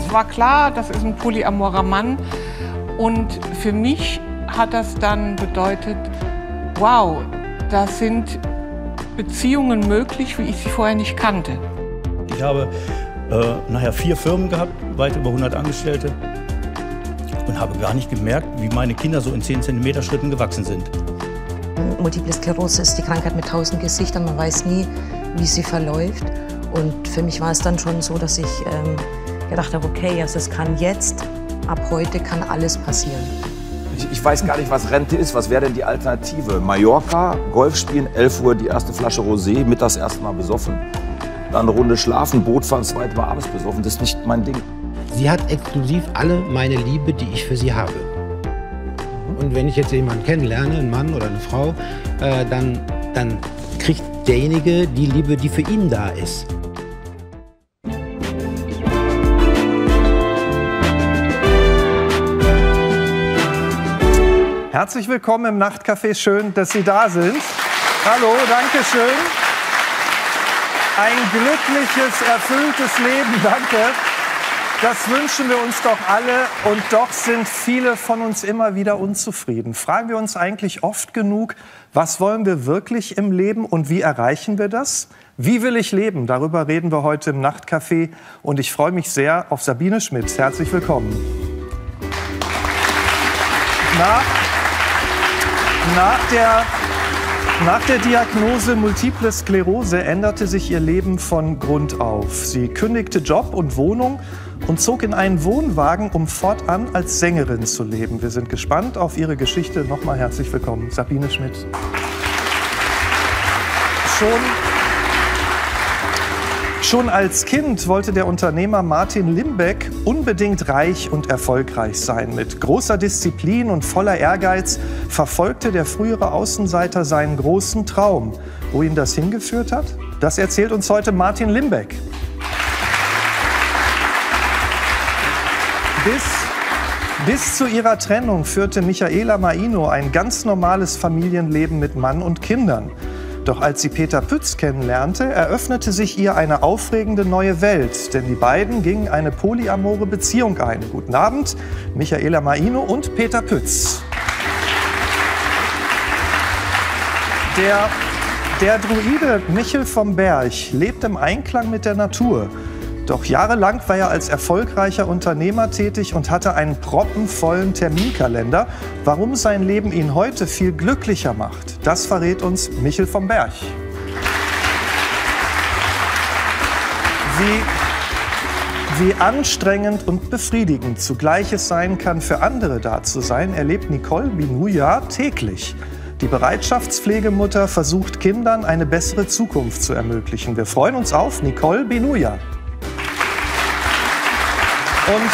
Es war klar, das ist ein polyamorer Mann. Und für mich hat das dann bedeutet, wow, da sind Beziehungen möglich, wie ich sie vorher nicht kannte. Ich habe nachher 4 Firmen gehabt, weit über 100 Angestellte und habe gar nicht gemerkt, wie meine Kinder so in 10 cm Schritten gewachsen sind. Multiple Sklerose ist die Krankheit mit 1000 Gesichtern, man weiß nie, wie sie verläuft. Und für mich war es dann schon so, dass ich gedacht habe, okay, also es kann jetzt, ab heute kann alles passieren. Ich weiß gar nicht, was Rente ist. Was wäre denn die Alternative? Mallorca, Golf spielen, 11 Uhr die erste Flasche Rosé, mittags erstmal besoffen. Dann eine Runde schlafen, Boot fahren, das zweite Mal abends besoffen. Das ist nicht mein Ding. Sie hat exklusiv alle meine Liebe, die ich für sie habe. Und wenn ich jetzt jemanden kennenlerne, einen Mann oder eine Frau, dann kriegt derjenige die Liebe, die für ihn da ist. Herzlich willkommen im Nachtcafé. Schön, dass Sie da sind. Hallo, danke schön. Ein glückliches, erfülltes Leben, danke. Das wünschen wir uns doch alle. Und doch sind viele von uns immer wieder unzufrieden. Fragen wir uns eigentlich oft genug, was wollen wir wirklich im Leben und wie erreichen wir das? Wie will ich leben? Darüber reden wir heute im Nachtcafé. Und ich freue mich sehr auf Sabine Schmitz. Herzlich willkommen. Nach der Diagnose Multiple Sklerose änderte sich ihr Leben von Grund auf. Sie kündigte Job und Wohnung und zog in einen Wohnwagen, um fortan als Sängerin zu leben. Wir sind gespannt auf ihre Geschichte. Nochmal herzlich willkommen, Sabine Schmitz. Schon als Kind wollte der Unternehmer Martin Limbeck unbedingt reich und erfolgreich sein. Mit großer Disziplin und voller Ehrgeiz verfolgte der frühere Außenseiter seinen großen Traum. Wo ihn das hingeführt hat, das erzählt uns heute Martin Limbeck. Bis zu ihrer Trennung führte Michaela Maino ein ganz normales Familienleben mit Mann und Kindern. Doch als sie Peter Pütz kennenlernte, eröffnete sich ihr eine aufregende neue Welt. Denn die beiden gingen eine polyamore Beziehung ein. Guten Abend, Michaela Maino und Peter Pütz. Der Druide Michel vom Berg lebt im Einklang mit der Natur. Doch jahrelang war er als erfolgreicher Unternehmer tätig und hatte einen proppenvollen Terminkalender. Warum sein Leben ihn heute viel glücklicher macht, das verrät uns Michel vom Berg. Wie anstrengend und befriedigend zugleich es sein kann, für andere da zu sein, erlebt Nicole Binuja täglich. Die Bereitschaftspflegemutter versucht Kindern eine bessere Zukunft zu ermöglichen. Wir freuen uns auf Nicole Binuja. Und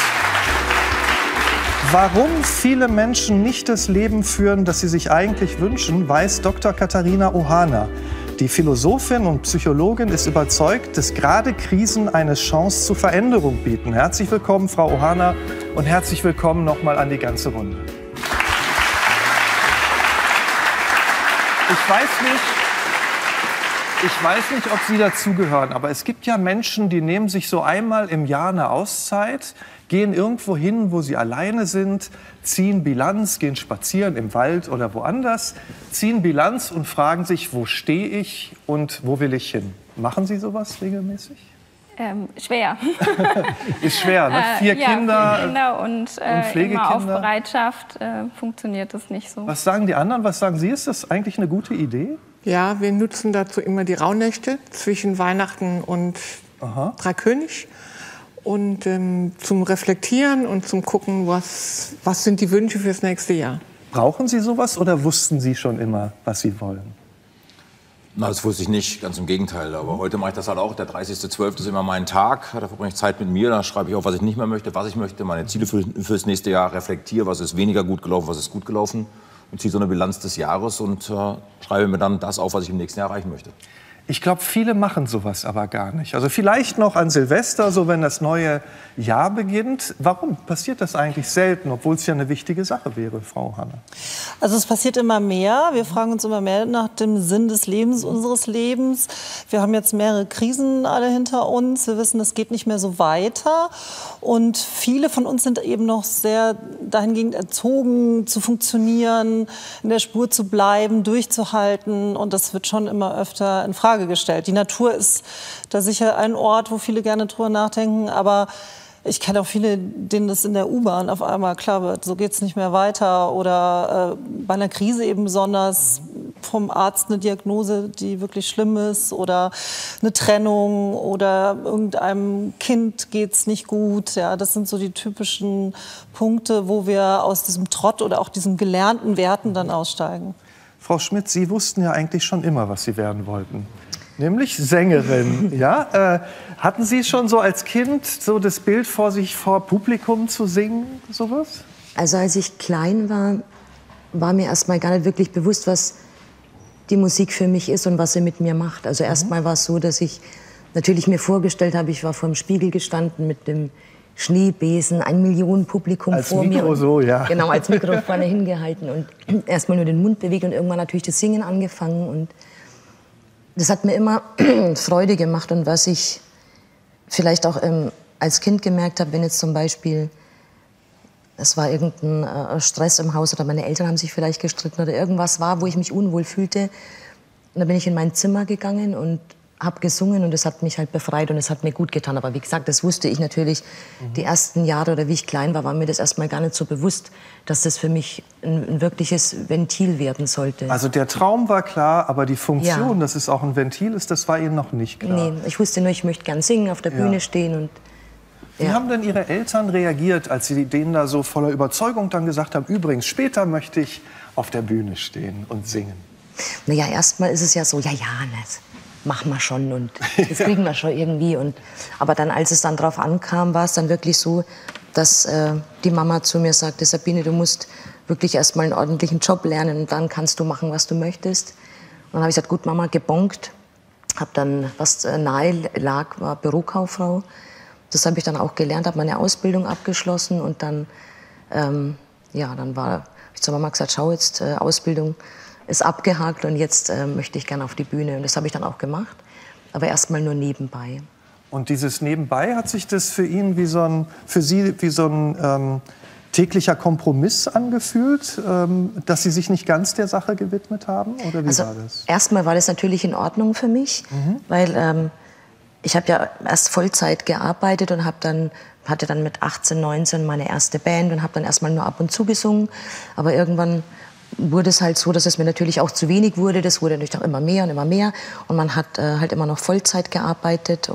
warum viele Menschen nicht das Leben führen, das sie sich eigentlich wünschen, weiß Dr. Katharina Ohana. Die Philosophin und Psychologin ist überzeugt, dass gerade Krisen eine Chance zur Veränderung bieten. Herzlich willkommen, Frau Ohana, und herzlich willkommen nochmal an die ganze Runde. Ich weiß nicht, ob Sie dazugehören, aber es gibt ja Menschen, die nehmen sich so einmal im Jahr eine Auszeit, gehen irgendwo hin, wo sie alleine sind, ziehen Bilanz, gehen spazieren im Wald oder woanders, ziehen Bilanz und fragen sich, wo stehe ich und wo will ich hin? Machen Sie sowas regelmäßig? Schwer. Ist schwer, ne? 4 Kinder, und Pflegekinder. Immer auf Bereitschaft funktioniert das nicht so. Was sagen die anderen? Was sagen Sie? Ist das eigentlich eine gute Idee? Ja, wir nutzen dazu immer die Rauhnächte zwischen Weihnachten und Dreikönig. Und zum Reflektieren und zum Gucken, was sind die Wünsche fürs nächste Jahr. Brauchen Sie sowas oder wussten Sie schon immer, was Sie wollen? Na, das wusste ich nicht, ganz im Gegenteil. Aber heute mache ich das halt auch. Der 30.12. ist immer mein Tag. Da verbringe ich Zeit mit mir. Da schreibe ich auf, was ich nicht mehr möchte, was ich möchte. Meine Ziele fürs nächste Jahr. Reflektiere, was ist weniger gut gelaufen, was ist gut gelaufen. Und ziehe so eine Bilanz des Jahres und schreibe mir dann das auf, was ich im nächsten Jahr erreichen möchte. Ich glaube, viele machen sowas aber gar nicht. Also vielleicht noch an Silvester, so wenn das neue Jahr beginnt. Warum passiert das eigentlich selten, obwohl es ja eine wichtige Sache wäre, Frau Hanne? Also es passiert immer mehr. Wir fragen uns immer mehr nach dem Sinn des Lebens, unseres Lebens. Wir haben jetzt mehrere Krisen alle hinter uns. Wir wissen, es geht nicht mehr so weiter. Und viele von uns sind eben noch sehr dahingehend erzogen, zu funktionieren, in der Spur zu bleiben, durchzuhalten. Und das wird schon immer öfter in Frage gestellt. Die Natur ist da sicher ein Ort, wo viele gerne drüber nachdenken, aber ich kenne auch viele, denen das in der U-Bahn auf einmal klar wird, so geht es nicht mehr weiter oder bei einer Krise eben besonders vom Arzt eine Diagnose, die wirklich schlimm ist oder eine Trennung oder irgendeinem Kind geht es nicht gut. Ja, das sind so die typischen Punkte, wo wir aus diesem Trott oder auch diesen gelernten Werten dann aussteigen. Frau Schmidt, Sie wussten ja eigentlich schon immer, was Sie werden wollten. Nämlich Sängerin. Ja? Hatten Sie schon so als Kind so das Bild vor sich, vor Publikum zu singen, sowas? Also als ich klein war, war mir erst mal gar nicht wirklich bewusst, was die Musik für mich ist und was sie mit mir macht. Also erst mal war es so, dass ich natürlich mir vorgestellt habe, ich war vor dem Spiegel gestanden mit dem Schneebesen, 1 Million Publikum als vor Mikro mir. Und, so, ja. Genau, als Mikro vorne hingehalten und erst mal nur den Mund bewegt und irgendwann natürlich das Singen angefangen. Und das hat mir immer Freude gemacht. Und was ich vielleicht auch als Kind gemerkt habe, wenn jetzt zum Beispiel, es war irgendein Stress im Haus oder meine Eltern haben sich vielleicht gestritten oder irgendwas war, wo ich mich unwohl fühlte. Und dann bin ich in mein Zimmer gegangen und habe gesungen und das hat mich halt befreit und es hat mir gut getan. Aber wie gesagt, das wusste ich natürlich die ersten Jahre oder wie ich klein war mir das erstmal gar nicht so bewusst, dass das für mich ein wirkliches Ventil werden sollte. Also der Traum war klar, aber die Funktion, Ja. dass es auch ein Ventil ist, das war Ihnen noch nicht klar. Nee, ich wusste nur, ich möchte gern singen, auf der Bühne stehen und Wie haben denn Ihre Eltern reagiert, als Sie denen da so voller Überzeugung dann gesagt haben, übrigens, später möchte ich auf der Bühne stehen und singen? Naja, erstmal ist es ja so, ja, das machen wir schon und das kriegen wir schon irgendwie. Aber dann, als es dann drauf ankam, war es dann wirklich so, dass die Mama zu mir sagte, Sabine, du musst wirklich erstmal einen ordentlichen Job lernen und dann kannst du machen, was du möchtest. Und dann habe ich gesagt, gut, Mama, gebongt. Habe dann, was nahe lag, war Bürokauffrau. Das habe ich dann auch gelernt, habe meine Ausbildung abgeschlossen und dann, dann habe ich zur Mama gesagt, schau jetzt, Ausbildung ist abgehakt und jetzt möchte ich gerne auf die Bühne. Und das habe ich dann auch gemacht, aber erstmal nur nebenbei. Und dieses Nebenbei, hat sich das für ihn für Sie wie so ein täglicher Kompromiss angefühlt, dass Sie sich nicht ganz der Sache gewidmet haben? Oder wie war das? Erstmal war das natürlich in Ordnung für mich, weil ich habe ja erst Vollzeit gearbeitet und hatte dann mit 18, 19 meine erste Band und habe dann erstmal nur ab und zu gesungen. Aber irgendwann wurde es halt so, dass es mir natürlich auch zu wenig wurde. Das wurde natürlich auch immer mehr und immer mehr. Und man hat halt immer noch Vollzeit gearbeitet.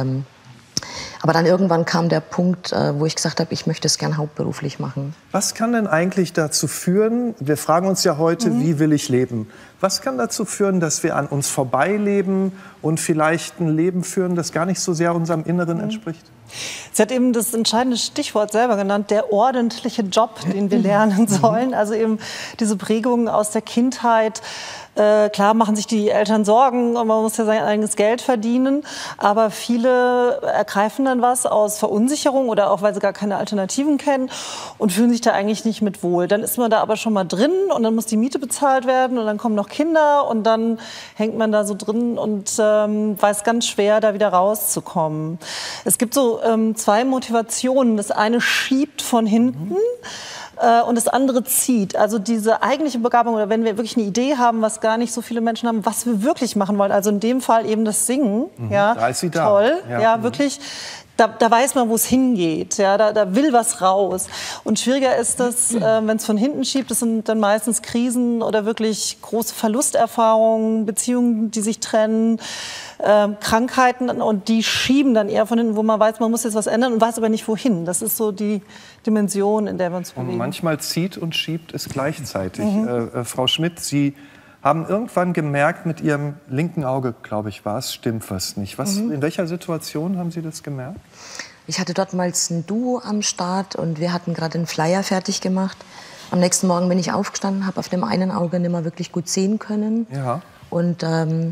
Aber dann irgendwann kam der Punkt, wo ich gesagt habe, ich möchte es gern hauptberuflich machen. Was kann denn eigentlich dazu führen, wir fragen uns ja heute, wie will ich leben? Was kann dazu führen, dass wir an uns vorbeileben und vielleicht ein Leben führen, das gar nicht so sehr unserem Inneren entspricht? Sie hat eben das entscheidende Stichwort selber genannt, der ordentliche Job, den wir lernen sollen. Also eben diese Prägungen aus der Kindheit. Klar machen sich die Eltern Sorgen und man muss ja sein eigenes Geld verdienen. Aber viele ergreifen dann was aus Verunsicherung oder auch, weil sie gar keine Alternativen kennen und fühlen sich da eigentlich nicht mit wohl. Dann ist man da aber schon mal drin und dann muss die Miete bezahlt werden und dann kommen noch Kinder und dann hängt man da so drin und weiß ganz schwer, da wieder rauszukommen. Es gibt so 2 Motivationen. Das eine schiebt von hinten. Und das andere zieht. Also diese eigentliche Begabung, oder wenn wir wirklich eine Idee haben, was gar nicht so viele Menschen haben, was wir wirklich machen wollen, also in dem Fall eben das Singen, ja, da ist sie da. Toll, ja, wirklich, da weiß man, wo es hingeht, ja, da will was raus. Und schwieriger ist das, wenn es von hinten schiebt, das sind dann meistens Krisen oder wirklich große Verlusterfahrungen, Beziehungen, die sich trennen, Krankheiten, und die schieben dann eher von hinten, wo man weiß, man muss jetzt was ändern und weiß aber nicht wohin. Das ist so die Dimension, in der wir uns bewegen. Und manchmal zieht und schiebt es gleichzeitig. Frau Schmidt, Sie haben irgendwann gemerkt, mit Ihrem linken Auge, glaube ich, war es, stimmt was nicht. In welcher Situation haben Sie das gemerkt? Ich hatte dort mal ein Duo am Start und wir hatten gerade einen Flyer fertig gemacht. Am nächsten Morgen bin ich aufgestanden, habe auf dem einen Auge nicht mehr wirklich gut sehen können. Ja. Und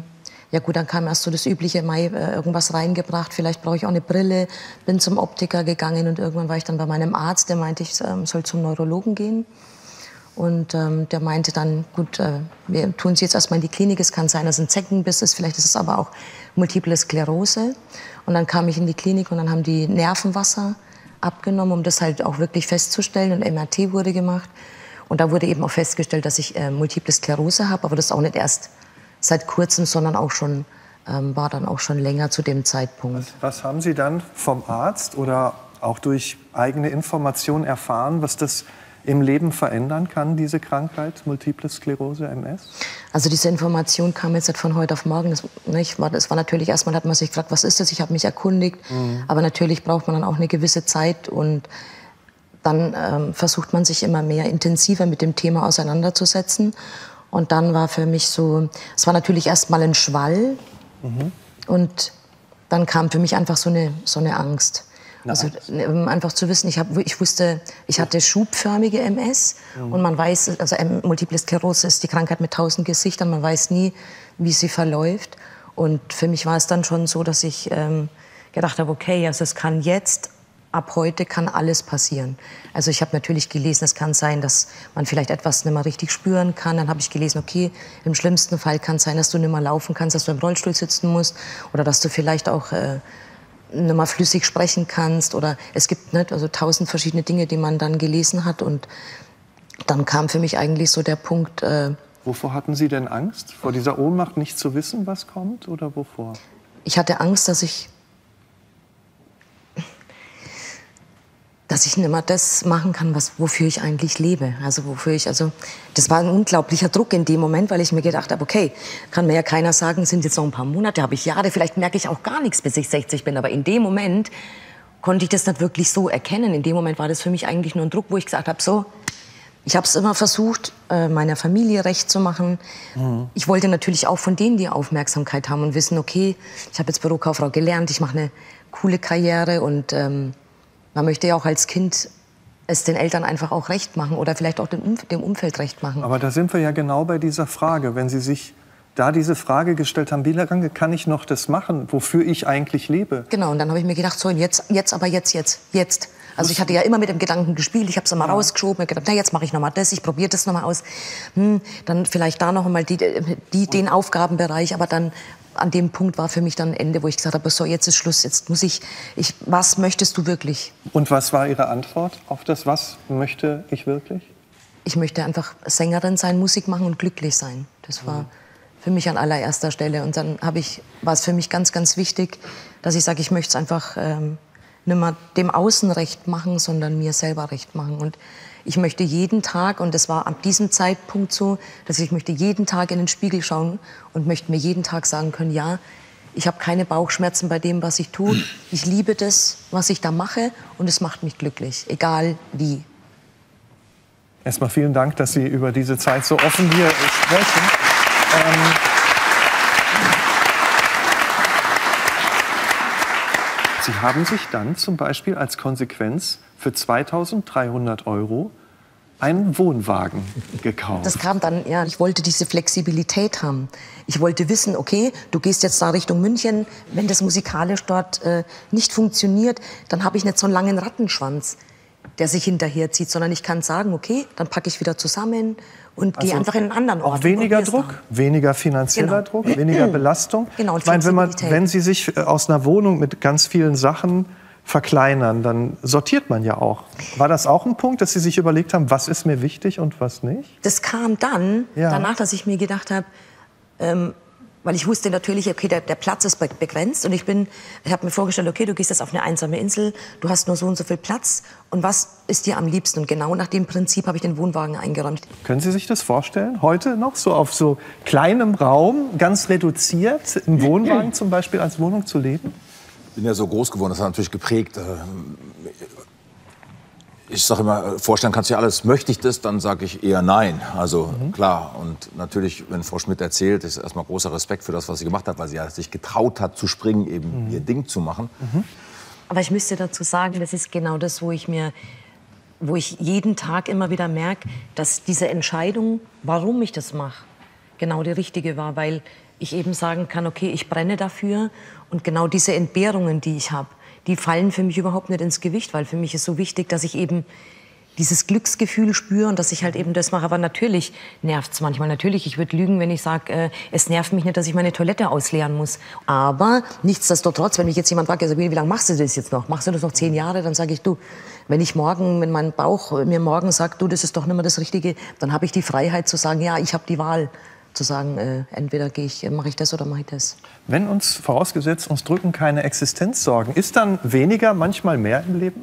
Ja gut, dann kam erst so das übliche, irgendwas reingebracht, vielleicht brauche ich auch eine Brille, bin zum Optiker gegangen und irgendwann war ich dann bei meinem Arzt, der meinte, ich soll zum Neurologen gehen. Und der meinte dann, gut, wir tun Sie jetzt erstmal in die Klinik, es kann sein, dass es ein Zeckenbiss ist, vielleicht ist es aber auch Multiple Sklerose. Und dann kam ich in die Klinik und dann haben die Nervenwasser abgenommen, um das halt auch wirklich festzustellen. Und MRT wurde gemacht. Und da wurde eben auch festgestellt, dass ich Multiple Sklerose habe, aber das auch nicht erst seit kurzem, sondern auch schon, war dann auch schon länger zu dem Zeitpunkt. Was haben Sie dann vom Arzt oder auch durch eigene Informationen erfahren, was das im Leben verändern kann, diese Krankheit, Multiple Sklerose, MS? Also diese Information kam jetzt nicht von heute auf morgen. Das war natürlich, erstmal hat man sich gefragt, was ist das? Ich habe mich erkundigt. Aber natürlich braucht man dann auch eine gewisse Zeit. Und dann versucht man sich immer mehr intensiver mit dem Thema auseinanderzusetzen. Und dann war für mich so, es war natürlich erstmal ein Schwall. Und dann kam für mich einfach so eine Angst. Also einfach zu wissen, ich wusste, ich hatte schubförmige MS und man weiß, also Multiple Sklerose ist die Krankheit mit 1000 Gesichtern, man weiß nie, wie sie verläuft. Und für mich war es dann schon so, dass ich gedacht habe, okay, also es kann jetzt, ab heute kann alles passieren. Also ich habe natürlich gelesen, es kann sein, dass man vielleicht etwas nicht mehr richtig spüren kann. Dann habe ich gelesen, okay, im schlimmsten Fall kann es sein, dass du nicht mehr laufen kannst, dass du im Rollstuhl sitzen musst oder dass du vielleicht auch nicht mehr flüssig sprechen kannst. Oder es gibt nicht, also 1000 verschiedene Dinge, die man dann gelesen hat. Und dann kam für mich eigentlich so der Punkt. Wovor hatten Sie denn Angst? Vor dieser Ohnmacht, nicht zu wissen, was kommt? Oder wovor? Ich hatte Angst, dass ich nicht mehr das machen kann, wofür ich eigentlich lebe. Also das war ein unglaublicher Druck in dem Moment, weil ich mir gedacht habe, okay, kann mir ja keiner sagen, sind jetzt noch ein paar Monate, habe ich Jahre, vielleicht merke ich auch gar nichts, bis ich 60 bin. Aber in dem Moment konnte ich das nicht wirklich so erkennen. In dem Moment war das für mich eigentlich nur ein Druck, wo ich gesagt habe, so, ich habe es immer versucht, meiner Familie recht zu machen. Ich wollte natürlich auch von denen die Aufmerksamkeit haben und wissen, okay, ich habe jetzt Bürokauffrau gelernt, ich mache eine coole Karriere und man möchte ja auch als Kind es den Eltern einfach auch recht machen oder vielleicht auch dem Umfeld recht machen. Aber da sind wir ja genau bei dieser Frage. Wenn Sie sich da diese Frage gestellt haben, wie lange kann ich noch das machen, wofür ich eigentlich lebe? Genau, und dann habe ich mir gedacht, so, jetzt. Also ich hatte ja immer mit dem Gedanken gespielt, ich habe es immer rausgeschoben, mir gedacht, na, jetzt mache ich noch mal das, ich probiere das noch mal aus. Dann vielleicht da noch mal den Aufgabenbereich, aber dann an dem Punkt war für mich dann ein Ende, wo ich gesagt habe, so, jetzt ist Schluss, jetzt muss was möchtest du wirklich? Und was war Ihre Antwort auf das, was möchte ich wirklich? Ich möchte einfach Sängerin sein, Musik machen und glücklich sein. Das war für mich an allererster Stelle. Und dann war es für mich ganz, ganz wichtig, dass ich sage, ich möchte es einfach nicht mehr dem Außen recht machen, sondern mir selber recht machen. Und ich möchte jeden Tag, und das war ab diesem Zeitpunkt so, dass ich möchte jeden Tag in den Spiegel schauen und möchte mir jeden Tag sagen können, ja, ich habe keine Bauchschmerzen bei dem, was ich tue. Ich liebe das, was ich da mache und es macht mich glücklich, egal wie. Erstmal vielen Dank, dass Sie über diese Zeit so offen hier sprechen. Sie haben sich dann zum Beispiel als Konsequenz für 2.300 € einen Wohnwagen gekauft. Das kam dann, ja, ich wollte diese Flexibilität haben. Ich wollte wissen, okay, du gehst jetzt da Richtung München, wenn das musikalisch dort nicht funktioniert, dann habe ich nicht so einen langen Rattenschwanz, der sich hinterherzieht, sondern ich kann sagen, okay, dann packe ich wieder zusammen und gehe einfach in einen anderen Ort. Auch weniger Druck, weniger finanzieller Druck, weniger Belastung. Genau, und ich meine, wenn Sie sich aus einer Wohnung mit ganz vielen Sachen verkleinern, dann sortiert man ja auch. War das auch ein Punkt, dass Sie sich überlegt haben, was ist mir wichtig und was nicht? Das kam dann, danach, dass ich mir gedacht habe, weil ich wusste natürlich, okay, der Platz ist begrenzt und ich habe mir vorgestellt, okay, du gehst jetzt auf eine einsame Insel, du hast nur so und so viel Platz und was ist dir am liebsten? Und genau nach dem Prinzip habe ich den Wohnwagen eingeräumt. Können Sie sich das vorstellen, heute noch so auf so kleinem Raum, ganz reduziert, im Wohnwagen zum Beispiel als Wohnung zu leben? Ich bin ja so groß geworden, das hat natürlich geprägt. Ich sage immer, vorstellen kannst du ja alles. Möchte ich das, dann sage ich eher nein. Also klar. Und natürlich, wenn Frau Schmidt erzählt, ist erstmal großer Respekt für das, was sie gemacht hat, weil sie ja sich getraut hat zu springen, eben ihr Ding zu machen. Aber ich müsste dazu sagen, das ist genau das, wo ich jeden Tag immer wieder merke, dass diese Entscheidung, warum ich das mache, genau die richtige war. Weil ich eben sagen kann, okay, ich brenne dafür. Und genau diese Entbehrungen, die ich habe, die fallen für mich überhaupt nicht ins Gewicht, weil für mich ist so wichtig, dass ich eben dieses Glücksgefühl spüre und dass ich halt eben das mache. Aber natürlich nervt es manchmal. Natürlich, ich würde lügen, wenn ich sage, es nervt mich nicht, dass ich meine Toilette ausleeren muss. Aber nichtsdestotrotz, wenn mich jetzt jemand fragt, Sabine, wie lange machst du das jetzt noch? Machst du das noch 10 Jahre? Dann sage ich, du, wenn mein Bauch mir morgen sagt, du, das ist doch nicht mehr das Richtige, dann habe ich die Freiheit zu sagen, ja, ich habe die Wahl. Zu sagen, entweder mache ich das oder mache ich das. Wenn uns, vorausgesetzt, uns drücken keine Existenzsorgen, ist dann weniger manchmal mehr im Leben?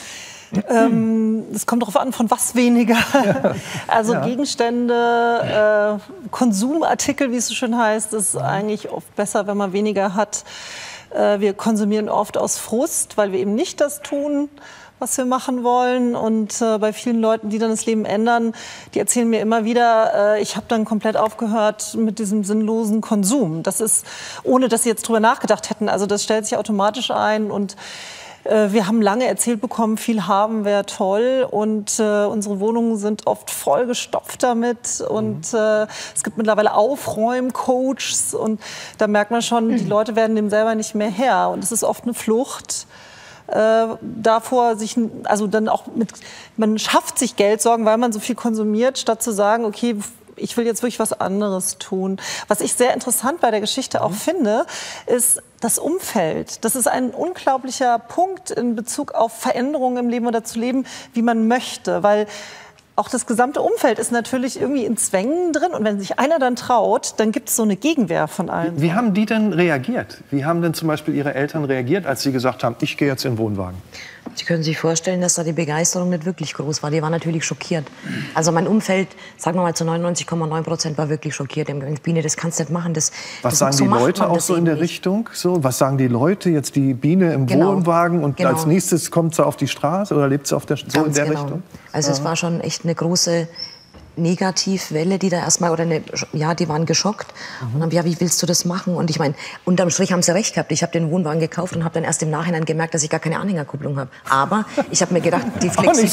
Es kommt darauf an, von was weniger. Also Gegenstände, Konsumartikel, wie es so schön heißt, ist eigentlich oft besser, wenn man weniger hat. Wir konsumieren oft aus Frust, weil wir eben nicht das tun, was wir machen wollen. Und bei vielen Leuten, die dann das Leben ändern, die erzählen mir immer wieder, ich habe dann komplett aufgehört mit diesem sinnlosen Konsum. Das ist, ohne dass sie jetzt drüber nachgedacht hätten. Also das stellt sich automatisch ein. Und wir haben lange erzählt bekommen, viel haben wäre toll. Und unsere Wohnungen sind oft vollgestopft damit. Und es gibt mittlerweile Aufräumcoaches. Und da merkt man schon, die Leute werden dem selber nicht mehr Herr. Und es ist oft eine Flucht davor, man schafft sich Geldsorgen, weil man so viel konsumiert, statt zu sagen, okay, ich will jetzt wirklich was anderes tun. Was ich sehr interessant bei der Geschichte auch finde, ist das Umfeld. Das ist ein unglaublicher Punkt in Bezug auf Veränderungen im Leben oder zu leben, wie man möchte, weil auch das gesamte Umfeld ist natürlich irgendwie in Zwängen drin. Und wenn sich einer dann traut, dann gibt es so eine Gegenwehr von allen. Wie haben die denn reagiert? Wie haben denn zum Beispiel Ihre Eltern reagiert, als Sie gesagt haben, ich gehe jetzt in den Wohnwagen? Sie können sich vorstellen, dass da die Begeisterung nicht wirklich groß war. Die waren natürlich schockiert. Also mein Umfeld, sagen wir mal zu 99,9% war wirklich schockiert. Die haben gesagt, Biene, das kannst du nicht machen. Was sagen die Leute auch so in der Richtung? So, was sagen die Leute jetzt, die Biene im Wohnwagen und als nächstes kommt sie auf die Straße oder lebt sie auf der so in der Richtung? Also es war schon echt eine große Negativwelle, die da erstmal, die waren geschockt und haben, ja, wie willst du das machen? Und ich meine, unterm Strich haben sie recht gehabt. Ich habe den Wohnwagen gekauft und habe dann erst im Nachhinein gemerkt, dass ich gar keine Anhängerkupplung habe. Aber ich habe mir gedacht, die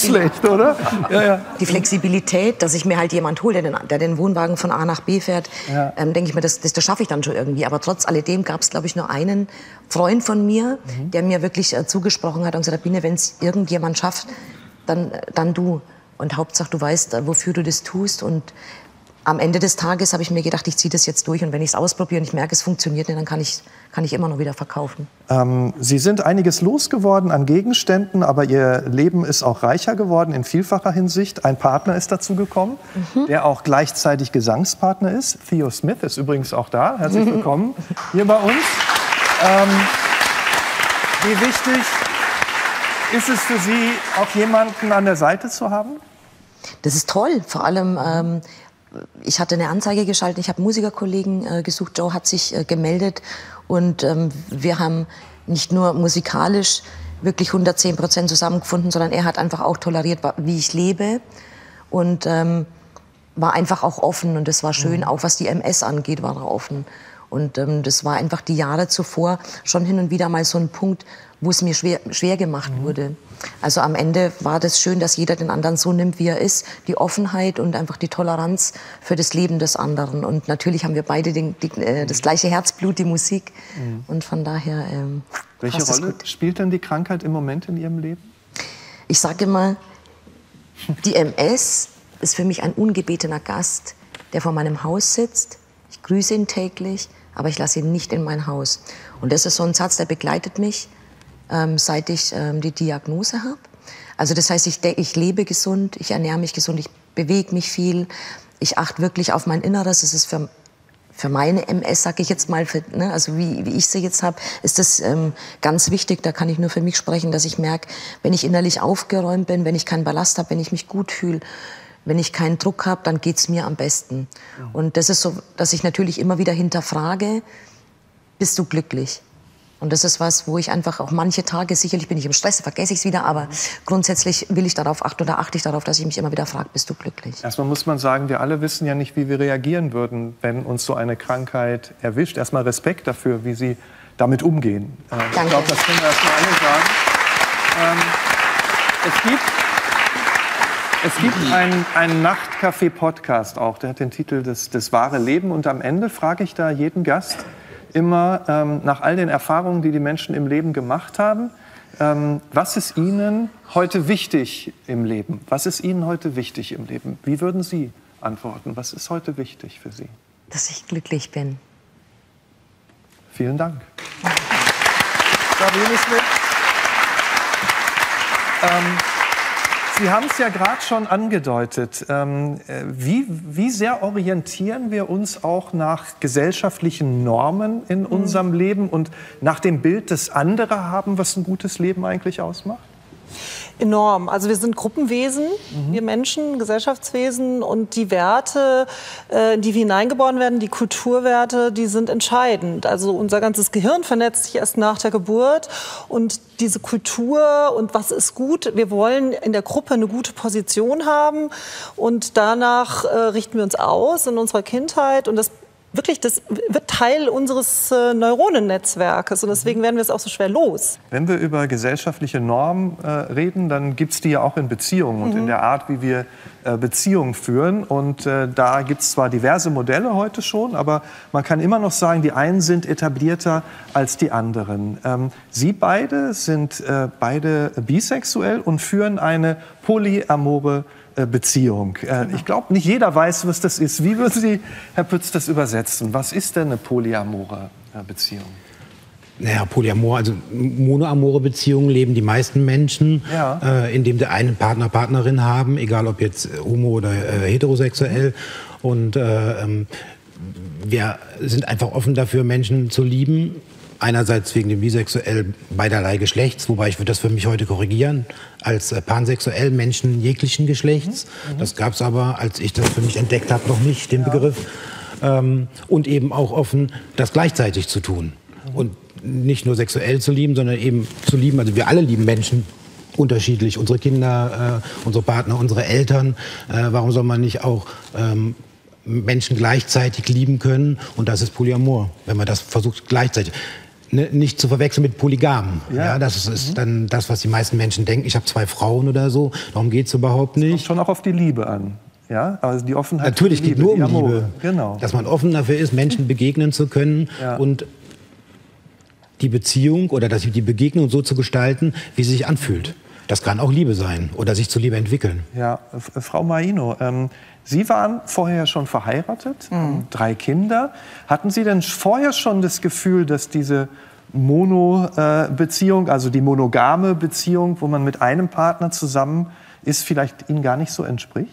Flexibilität, dass ich mir halt jemand hole, der den Wohnwagen von A nach B fährt, denke ich mir, das schaffe ich dann schon irgendwie. Aber trotz alledem gab es, glaube ich, nur einen Freund von mir, der mir wirklich zugesprochen hat und gesagt hat, Biene, wenn es irgendjemand schafft, dann du. Und Hauptsache, du weißt, wofür du das tust. Und am Ende des Tages habe ich mir gedacht, ich ziehe das jetzt durch. Und wenn ich es ausprobiere und ich merke, es funktioniert nicht, dann kann ich immer noch wieder verkaufen. Sie sind einiges losgeworden an Gegenständen, aber Ihr Leben ist auch reicher geworden in vielfacher Hinsicht. Ein Partner ist dazu gekommen, der auch gleichzeitig Gesangspartner ist. Theo Smith ist übrigens auch da. Herzlich willkommen hier bei uns. Wie wichtig ist es für Sie, auch jemanden an der Seite zu haben? Das ist toll. Vor allem, ich hatte eine Anzeige geschaltet, ich habe Musikerkollegen gesucht, Joe hat sich gemeldet und wir haben nicht nur musikalisch wirklich 110% zusammengefunden, sondern er hat einfach auch toleriert, wie ich lebe und war einfach auch offen und das war schön, auch was die MS angeht, war er offen. Und das war einfach die Jahre zuvor schon hin und wieder mal so ein Punkt, wo es mir schwer gemacht wurde. Also am Ende war das schön, dass jeder den anderen so nimmt, wie er ist. Die Offenheit und einfach die Toleranz für das Leben des anderen. Und natürlich haben wir beide das gleiche Herzblut, die Musik. Und von daher welche Rolle spielt denn die Krankheit im Moment in Ihrem Leben? Ich sage immer, die MS ist für mich ein ungebetener Gast, der vor meinem Haus sitzt. Ich grüße ihn täglich, aber ich lasse ihn nicht in mein Haus. Und das ist so ein Satz, der begleitet mich, seit ich die Diagnose habe. Also das heißt, ich lebe gesund, ich ernähre mich gesund, ich bewege mich viel, ich achte wirklich auf mein Inneres. Das ist für meine MS, sage ich jetzt mal, also wie ich sie jetzt habe, ist das ganz wichtig. Da kann ich nur für mich sprechen, dass ich merke, wenn ich innerlich aufgeräumt bin, wenn ich keinen Ballast habe, wenn ich mich gut fühle, wenn ich keinen Druck habe, dann geht's mir am besten. Und das ist so, dass ich natürlich immer wieder hinterfrage, bist du glücklich? Und das ist was, wo ich einfach auch manche Tage, sicherlich bin ich im Stress, vergesse ich es wieder, aber grundsätzlich will ich darauf achten oder achte ich darauf, dass ich mich immer wieder frage, bist du glücklich? Erstmal muss man sagen, wir alle wissen ja nicht, wie wir reagieren würden, wenn uns so eine Krankheit erwischt. Erstmal Respekt dafür, wie Sie damit umgehen. Danke. Ich glaube, das können wir erstmal alle sagen. Es gibt Es gibt einen Nachtcafé-Podcast auch, der hat den Titel Das wahre Leben. Und am Ende frage ich da jeden Gast immer nach all den Erfahrungen, die die Menschen im Leben gemacht haben, was ist Ihnen heute wichtig im Leben? Was ist Ihnen heute wichtig im Leben? Wie würden Sie antworten? Was ist heute wichtig für Sie? Dass ich glücklich bin. Vielen Dank. Sabine Smith. Sie haben es ja gerade schon angedeutet. Wie sehr orientieren wir uns auch nach gesellschaftlichen Normen in unserem Leben und nach dem Bild, das andere haben, was ein gutes Leben eigentlich ausmacht? Enorm. Also wir sind Gruppenwesen, wir Menschen, Gesellschaftswesen, und die Werte, in die wir hineingeboren werden, die Kulturwerte, die sind entscheidend. Also unser ganzes Gehirn vernetzt sich erst nach der Geburt, und diese Kultur und was ist gut, wir wollen in der Gruppe eine gute Position haben, und danach richten wir uns aus in unserer Kindheit, und das wird Teil unseres Neuronennetzwerkes, und deswegen werden wir es auch so schwer los. Wenn wir über gesellschaftliche Normen reden, dann gibt es die ja auch in Beziehungen und in der Art, wie wir Beziehungen führen. Und da gibt es zwar diverse Modelle heute schon, aber man kann immer noch sagen, die einen sind etablierter als die anderen. Sie beide sind beide bisexuell und führen eine polyamore Beziehung. Ich glaube, nicht jeder weiß, was das ist. Wie würden Sie, Herr Pütz, das übersetzen? Was ist denn eine polyamore Beziehung? Naja, polyamor, also monoamore Beziehungen leben die meisten Menschen, indem sie einen Partner, Partnerin haben, egal ob jetzt homo oder heterosexuell. Und wir sind einfach offen dafür, Menschen zu lieben. Einerseits wegen dem bisexuell beiderlei Geschlechts, wobei ich würde das für mich heute korrigieren, als pansexuell Menschen jeglichen Geschlechts. Das gab es aber, als ich das für mich entdeckt habe, noch nicht, den Begriff. Und eben auch offen, das gleichzeitig zu tun. Und nicht nur sexuell zu lieben, sondern eben zu lieben, also wir alle lieben Menschen unterschiedlich, unsere Kinder, unsere Partner, unsere Eltern. Warum soll man nicht auch Menschen gleichzeitig lieben können? Und das ist Polyamor, wenn man das versucht gleichzeitig. Nicht zu verwechseln mit Polygam. Ja, das ist dann das, was die meisten Menschen denken. Ich habe 2 Frauen oder so. Darum geht es überhaupt nicht. Das kommt schon auch auf die Liebe an. Ja, also die Offenheit. Natürlich geht nur um Liebe. Genau. Dass man offen dafür ist, Menschen begegnen zu können und die Beziehung oder die Begegnung so zu gestalten, wie sie sich anfühlt. Das kann auch Liebe sein oder sich zur Liebe entwickeln. Ja, Frau Maino, Sie waren vorher schon verheiratet, 3 Kinder. Hatten Sie denn vorher schon das Gefühl, dass diese Mono-Beziehung, also die monogame Beziehung, wo man mit einem Partner zusammen ist, vielleicht Ihnen gar nicht so entspricht?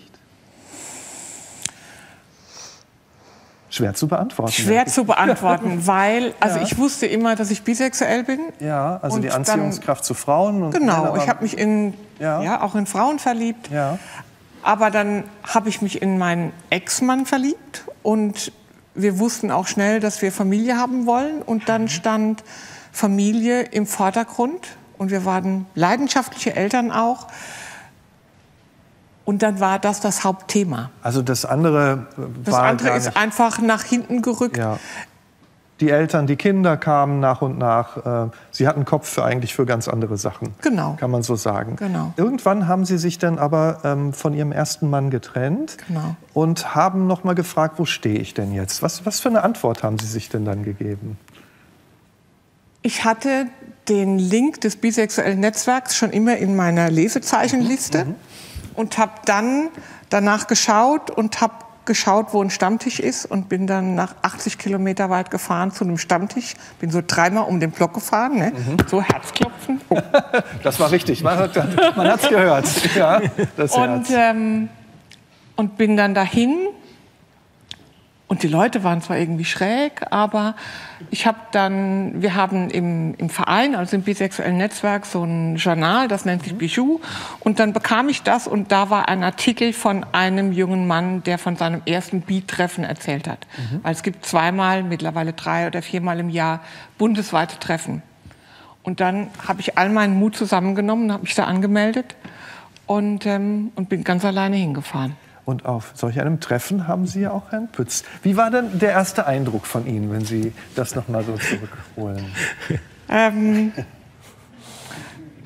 Schwer zu beantworten. Schwer zu beantworten, weil ich wusste immer, dass ich bisexuell bin. Ja, also die Anziehungskraft zu Frauen. Und genau, ich habe mich auch in Frauen verliebt. Ja. Aber dann habe ich mich in meinen Ex-Mann verliebt, und wir wussten auch schnell, dass wir Familie haben wollen. Und dann stand Familie im Vordergrund, und wir waren leidenschaftliche Eltern auch. Und dann war das Hauptthema. Also das andere ist einfach nach hinten gerückt. Ja. Die Eltern, die Kinder kamen nach und nach. Sie hatten Kopf eigentlich für ganz andere Sachen. Genau. Kann man so sagen. Genau. Irgendwann haben Sie sich dann aber von Ihrem ersten Mann getrennt. Genau. Und haben noch mal gefragt, wo stehe ich denn jetzt? Was für eine Antwort haben Sie sich denn dann gegeben? Ich hatte den Link des bisexuellen Netzwerks schon immer in meiner Lesezeichenliste. Und habe dann danach geschaut und habe geschaut, wo ein Stammtisch ist, und bin dann nach 80 Kilometer weit gefahren zu einem Stammtisch. Bin so 3-mal um den Block gefahren, ne? So Herzklopfen. Oh. Das war richtig, man hat's gehört. Ja, das Herz. Und bin dann dahin. Und die Leute waren zwar irgendwie schräg, aber wir haben im Verein, also im bisexuellen Netzwerk, so ein Journal, das nennt sich Bijou. Und dann bekam ich das, und da war ein Artikel von einem jungen Mann, der von seinem ersten Bi-Treffen erzählt hat. Weil es gibt 2-mal, mittlerweile 3 oder 4-mal im Jahr bundesweite Treffen. Und dann habe ich all meinen Mut zusammengenommen, habe mich da angemeldet und bin ganz alleine hingefahren. Und auf solch einem Treffen haben Sie ja auch Herrn Pütz. Wie war denn der erste Eindruck von Ihnen, wenn Sie das noch mal so zurückholen?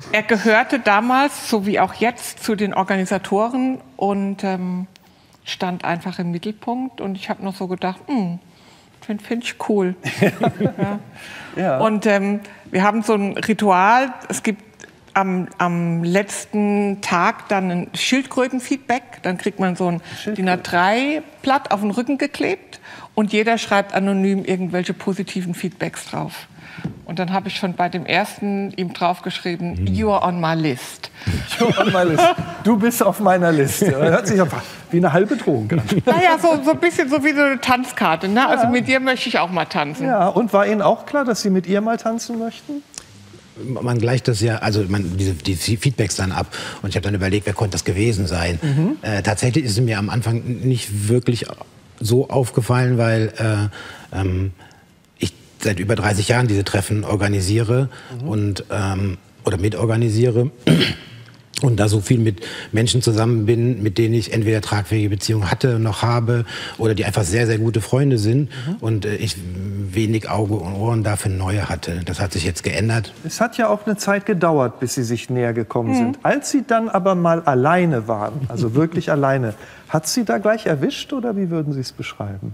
er gehörte damals, so wie auch jetzt, zu den Organisatoren und stand einfach im Mittelpunkt. Und ich habe noch so gedacht, finde ich cool. Ja. Ja. Und wir haben so ein Ritual. Es gibt am letzten Tag dann ein Schildkrötenfeedback. Dann kriegt man so ein DIN A3-Blatt auf den Rücken geklebt und jeder schreibt anonym irgendwelche positiven Feedbacks drauf. Und dann habe ich schon bei dem ersten ihm draufgeschrieben, you are on my list. You're on my list. Du bist auf meiner Liste. Hört sich einfach wie eine halbe Drohung an. Naja, so ein bisschen so wie so eine Tanzkarte. Ne? Also mit dir möchte ich auch mal tanzen. Ja, und war Ihnen auch klar, dass Sie mit ihr mal tanzen möchten? Man gleicht das ja, also die Feedbacks dann ab. Und ich habe dann überlegt, wer konnte das gewesen sein. Tatsächlich ist es mir am Anfang nicht wirklich so aufgefallen, weil ich seit über 30 Jahren diese Treffen organisiere und oder mitorganisiere. Und da so viel mit Menschen zusammen bin, mit denen ich entweder tragfähige Beziehungen hatte, noch habe oder die einfach sehr, sehr gute Freunde sind und ich wenig Augen und Ohren dafür neue hatte. Das hat sich jetzt geändert. Es hat ja auch eine Zeit gedauert, bis Sie sich näher gekommen sind. Als Sie dann aber mal alleine waren, also wirklich alleine, hat Sie da gleich erwischt oder wie würden Sie es beschreiben?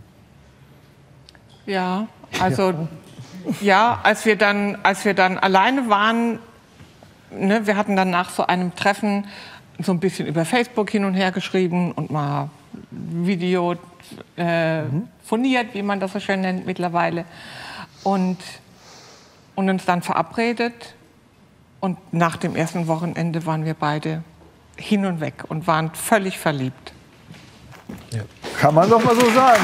Ja, also ja, als wir dann alleine waren, ne, wir hatten dann nach so einem Treffen so ein bisschen über Facebook hin und her geschrieben und mal Video phoniert, wie man das so schön nennt mittlerweile. Und uns dann verabredet. Und nach dem ersten Wochenende waren wir beide hin und weg und waren völlig verliebt. Ja. Kann man doch mal so sagen.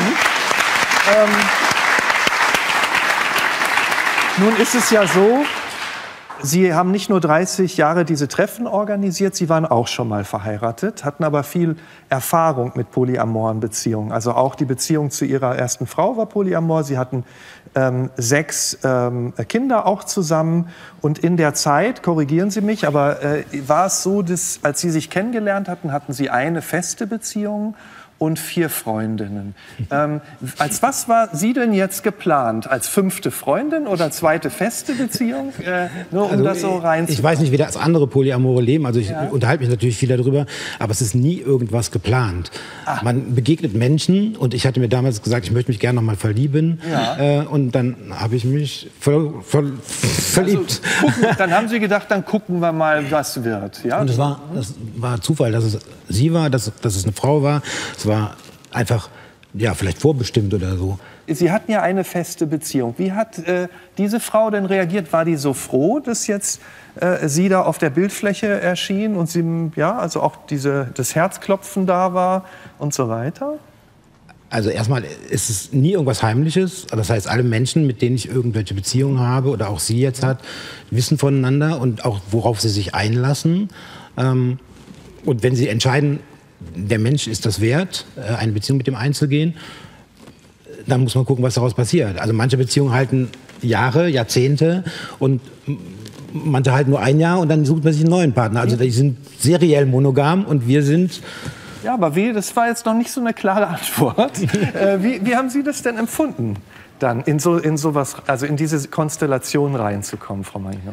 Nun ist es ja so, Sie haben nicht nur 30 Jahre diese Treffen organisiert, Sie waren auch schon mal verheiratet, hatten aber viel Erfahrung mit polyamoren Beziehungen. Also auch die Beziehung zu Ihrer ersten Frau war polyamor. Sie hatten 6 Kinder auch zusammen. Und in der Zeit, korrigieren Sie mich, aber war es so, dass als Sie sich kennengelernt hatten, hatten Sie eine feste Beziehung und 4 Freundinnen. Als was war sie denn jetzt geplant? Als 5. Freundin oder 2. feste Beziehung? Nur um Also, das so reinzukommen. Ich weiß nicht, wie das andere Polyamore leben. Also ich unterhalte mich natürlich viel darüber, aber es ist nie irgendwas geplant. Man begegnet Menschen und ich hatte mir damals gesagt, ich möchte mich gerne noch mal verlieben. Und dann habe ich mich verliebt. Also, dann haben Sie gedacht, dann gucken wir mal, was wird. Ja? Und das war Zufall, dass es sie war, dass es eine Frau war. Es war einfach, ja, vielleicht vorbestimmt oder so. Sie hatten ja eine feste Beziehung. Wie hat diese Frau denn reagiert? War die so froh, dass jetzt sie da auf der Bildfläche erschien und sie, ja, also auch das Herzklopfen da war und so weiter? Also erstmal ist es nie irgendwas Heimliches. Das heißt, alle Menschen, mit denen ich irgendwelche Beziehungen habe oder auch sie jetzt hat, wissen voneinander und auch, worauf sie sich einlassen. Und wenn sie entscheiden, der Mensch ist das wert, eine Beziehung mit dem einzugehen, dann muss man gucken, was daraus passiert. Also manche Beziehungen halten Jahre, Jahrzehnte und manche halten nur ein Jahr und dann sucht man sich einen neuen Partner. Also die sind seriell monogam und wir sind... Ja, aber das war jetzt noch nicht so eine klare Antwort. Wie haben Sie das denn empfunden, dann in sowas, also in diese Konstellation reinzukommen, Frau Meinhof?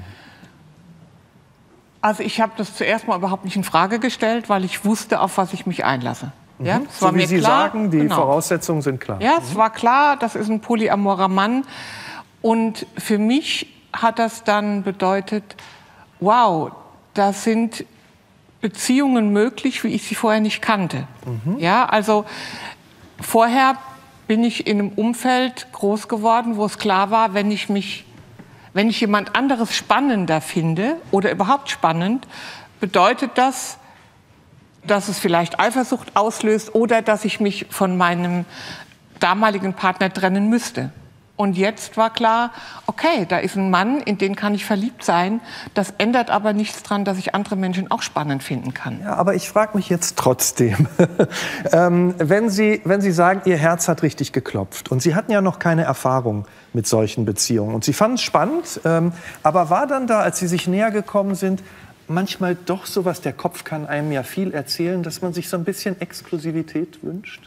Also ich habe das zuerst mal überhaupt nicht in Frage gestellt, weil ich wusste, auf was ich mich einlasse. Ja, es war so wie mir Sie klar, sagen, die Voraussetzungen sind klar. Ja, es war klar, das ist ein polyamorer Mann. Und für mich hat das dann bedeutet, wow, da sind Beziehungen möglich, wie ich sie vorher nicht kannte. Ja, also vorher bin ich in einem Umfeld groß geworden, wo es klar war, wenn ich jemand anderes spannender finde oder überhaupt spannend, bedeutet das, dass es vielleicht Eifersucht auslöst oder dass ich mich von meinem damaligen Partner trennen müsste. Und jetzt war klar, okay, da ist ein Mann, in den kann ich verliebt sein. Das ändert aber nichts daran, dass ich andere Menschen auch spannend finden kann. Ja, aber ich frage mich jetzt trotzdem, wenn Sie sagen, Ihr Herz hat richtig geklopft und Sie hatten ja noch keine Erfahrung mit solchen Beziehungen und Sie fanden es spannend, aber war dann da, als Sie sich näher gekommen sind, manchmal doch sowas, der Kopf kann einem ja viel erzählen, dass man sich so ein bisschen Exklusivität wünscht?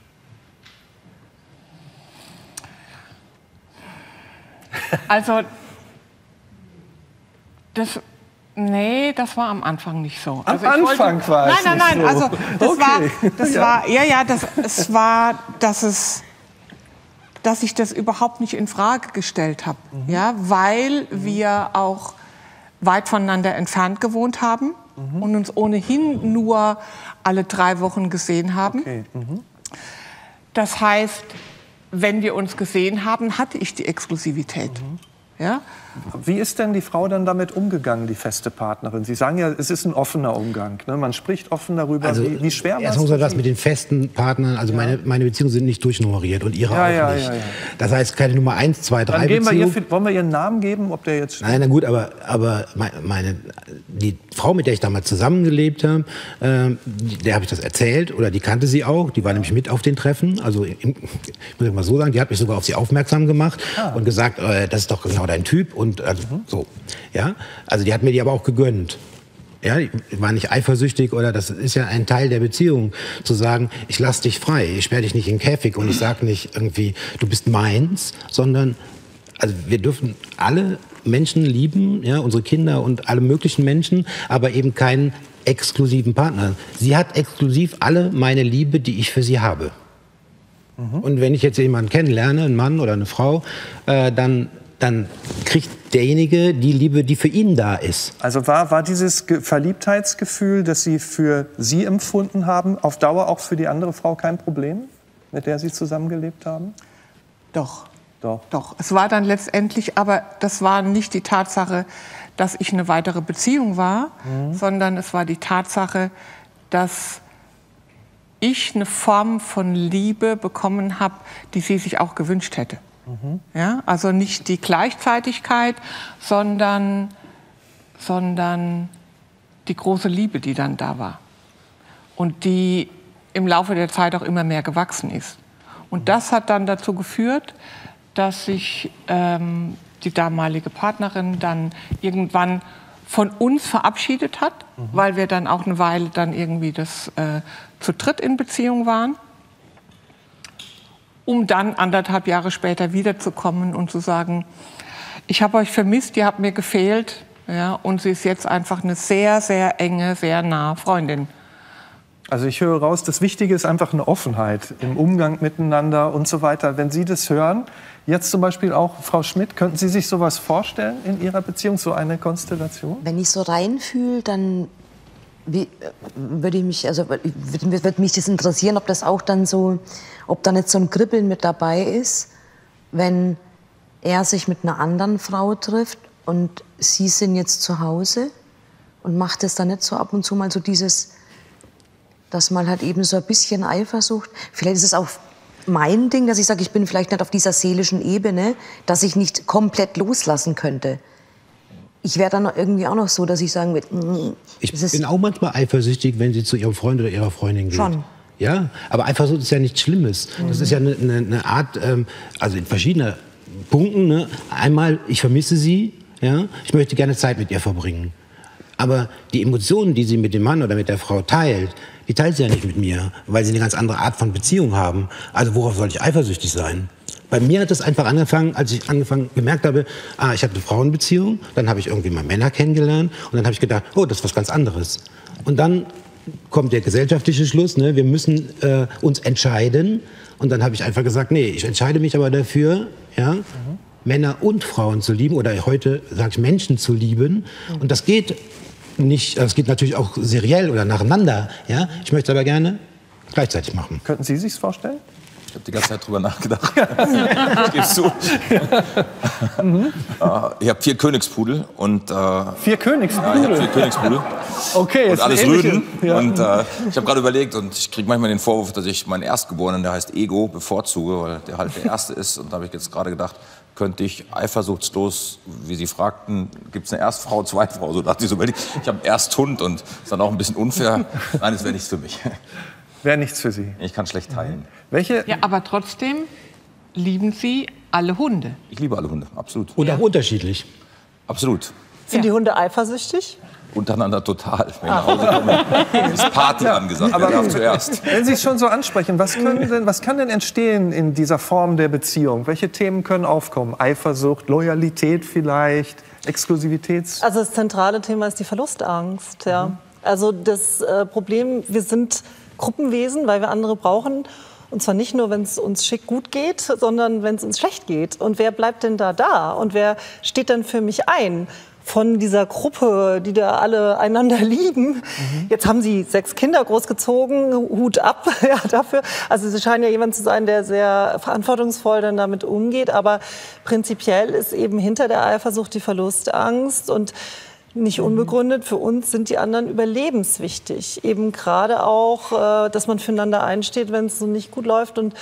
Also, das Nee, das war am Anfang nicht so. Am Anfang war es Nein, nicht so. also dass ich das überhaupt nicht in Frage gestellt habe, ja, weil wir auch weit voneinander entfernt gewohnt haben und uns ohnehin nur alle 3 Wochen gesehen haben. Okay. Das heißt, wenn wir uns gesehen haben, hatte ich die Exklusivität. Ja? Wie ist denn die Frau dann damit umgegangen, die feste Partnerin? Sie sagen ja, es ist ein offener Umgang. Ne? Man spricht offen darüber. Also, wie schwer war es? Erstmal das mit den festen Partnern. Also meine Beziehungen sind nicht durchnummeriert und ihre auch nicht. Ja. Das heißt keine Nummer 1, 2, 3 Beziehung. Wollen wir Ihren Namen geben, ob der jetzt... Nein, na gut, aber die Frau, mit der ich damals zusammengelebt habe, der habe ich das erzählt oder die kannte sie auch. Die war nämlich mit auf den Treffen. Also ich muss mal so sagen, die hat mich sogar auf sie aufmerksam gemacht und gesagt, das ist doch genau dein Typ und so. Ja, also die hat mir die aber auch gegönnt. Ja, ich war nicht eifersüchtig oder das ist ja ein Teil der Beziehung, zu sagen, ich lass dich frei, ich sperre dich nicht in den Käfig und ich sage nicht irgendwie, du bist meins, sondern also wir dürfen alle Menschen lieben, ja, unsere Kinder und alle möglichen Menschen, aber eben keinen exklusiven Partner. Sie hat exklusiv alle meine Liebe, die ich für sie habe. Und wenn ich jetzt jemanden kennenlerne, einen Mann oder eine Frau, dann kriegt derjenige die Liebe, die für ihn da ist. Also war dieses Verliebtheitsgefühl, das Sie für Sie empfunden haben, auf Dauer auch für die andere Frau kein Problem, mit der Sie zusammengelebt haben? Doch. Es war dann letztendlich, aber das war nicht die Tatsache, dass ich eine weitere Beziehung war, sondern es war die Tatsache, dass ich eine Form von Liebe bekommen habe, die sie sich auch gewünscht hätte. Ja, also nicht die Gleichzeitigkeit, sondern die große Liebe, die dann da war. Und die im Laufe der Zeit auch immer mehr gewachsen ist. Und das hat dann dazu geführt, dass sich die damalige Partnerin dann irgendwann von uns verabschiedet hat, weil wir dann auch eine Weile dann irgendwie zu dritt in Beziehung waren. Um dann 1,5 Jahre später wiederzukommen und zu sagen, ich habe euch vermisst, ihr habt mir gefehlt. Ja, und sie ist jetzt einfach eine sehr, sehr enge, sehr nahe Freundin. Also ich höre raus, das Wichtige ist einfach eine Offenheit im Umgang miteinander und so weiter. Wenn Sie das hören, jetzt zum Beispiel auch Frau Schmidt, könnten Sie sich sowas vorstellen in Ihrer Beziehung, so eine Konstellation? Wenn ich so reinfühle, dann würde mich das interessieren, ob das auch dann so, ob da nicht so ein Kribbeln mit dabei ist, wenn er sich mit einer anderen Frau trifft und sie sind jetzt zu Hause und macht es dann nicht so ab und zu mal so dieses, dass man halt eben so ein bisschen Eifersucht, vielleicht ist es auch mein Ding, dass ich sage, ich bin vielleicht nicht auf dieser seelischen Ebene, dass ich nicht komplett loslassen könnte. Ich wäre dann irgendwie auch noch so, dass ich sagen würde, ich bin auch manchmal eifersüchtig, wenn sie zu ihrem Freund oder ihrer Freundin geht. Schon. Ja, aber Eifersucht ist ja nichts Schlimmes. Das ist ja eine Art, also in verschiedenen Punkten. Ne? Einmal, ich vermisse sie, ja, ich möchte gerne Zeit mit ihr verbringen. Aber die Emotionen, die sie mit dem Mann oder mit der Frau teilt, die teilt sie ja nicht mit mir, weil sie eine ganz andere Art von Beziehung haben. Also worauf soll ich eifersüchtig sein? Bei mir hat es einfach angefangen, als ich gemerkt habe, ich habe eine Frauenbeziehung, dann habe ich irgendwie mal Männer kennengelernt und dann habe ich gedacht, oh, das ist was ganz anderes. Und dann kommt der gesellschaftliche Schluss, ne, wir müssen uns entscheiden. Und dann habe ich einfach gesagt, nee, ich entscheide mich aber dafür, ja, Männer und Frauen zu lieben oder heute sage ich Menschen zu lieben. Und das geht nicht, das geht natürlich auch seriell oder nacheinander. Ja? Ich möchte es aber gerne gleichzeitig machen. Könnten Sie sich's vorstellen? Ich habe die ganze Zeit drüber nachgedacht. Ich gebe es zu. Ich habe 4 Königspudel. Und, 4 Königspudel? Ja, ich habe 4 Königspudel. Okay, und alles Rüden. Ja. Und ich habe gerade überlegt, und ich kriege manchmal den Vorwurf, dass ich meinen Erstgeborenen, der heißt Ego, bevorzuge, weil der halt der Erste ist. Und da habe ich jetzt gerade gedacht, könnte ich eifersuchtslos, wie Sie fragten, gibt es eine Erstfrau, Zweitfrau? So dachte ich so, ich habe einen Ersthund und ist dann auch ein bisschen unfair. Nein, das wäre nichts für mich. Wäre nichts für Sie? Ich kann schlecht teilen. Welche? Ja, aber trotzdem lieben Sie alle Hunde. Ich liebe alle Hunde, absolut. Und auch unterschiedlich. Absolut. Sind die Hunde eifersüchtig? untereinander total. Wenn ich nach Hause komme, ist Party angesagt. Wer darf zuerst? Wenn Sie es schon so ansprechen, was kann denn entstehen in dieser Form der Beziehung? Welche Themen können aufkommen? Eifersucht, Loyalität vielleicht, Exklusivitäts... Also das zentrale Thema ist die Verlustangst. Ja. Also das Problem, wir sind Gruppenwesen, weil wir andere brauchen. Und zwar nicht nur, wenn es uns schick gut geht, sondern wenn es uns schlecht geht. Und wer bleibt denn da? Und wer steht dann für mich ein? Von dieser Gruppe, die da alle einander lieben. Jetzt haben Sie 6 Kinder großgezogen, Hut ab dafür. Also Sie scheinen ja jemand zu sein, der sehr verantwortungsvoll dann damit umgeht. Aber prinzipiell ist eben hinter der Eifersucht die Verlustangst und nicht unbegründet. Für uns sind die anderen überlebenswichtig. Eben gerade auch, dass man füreinander einsteht, wenn es so nicht gut läuft. Und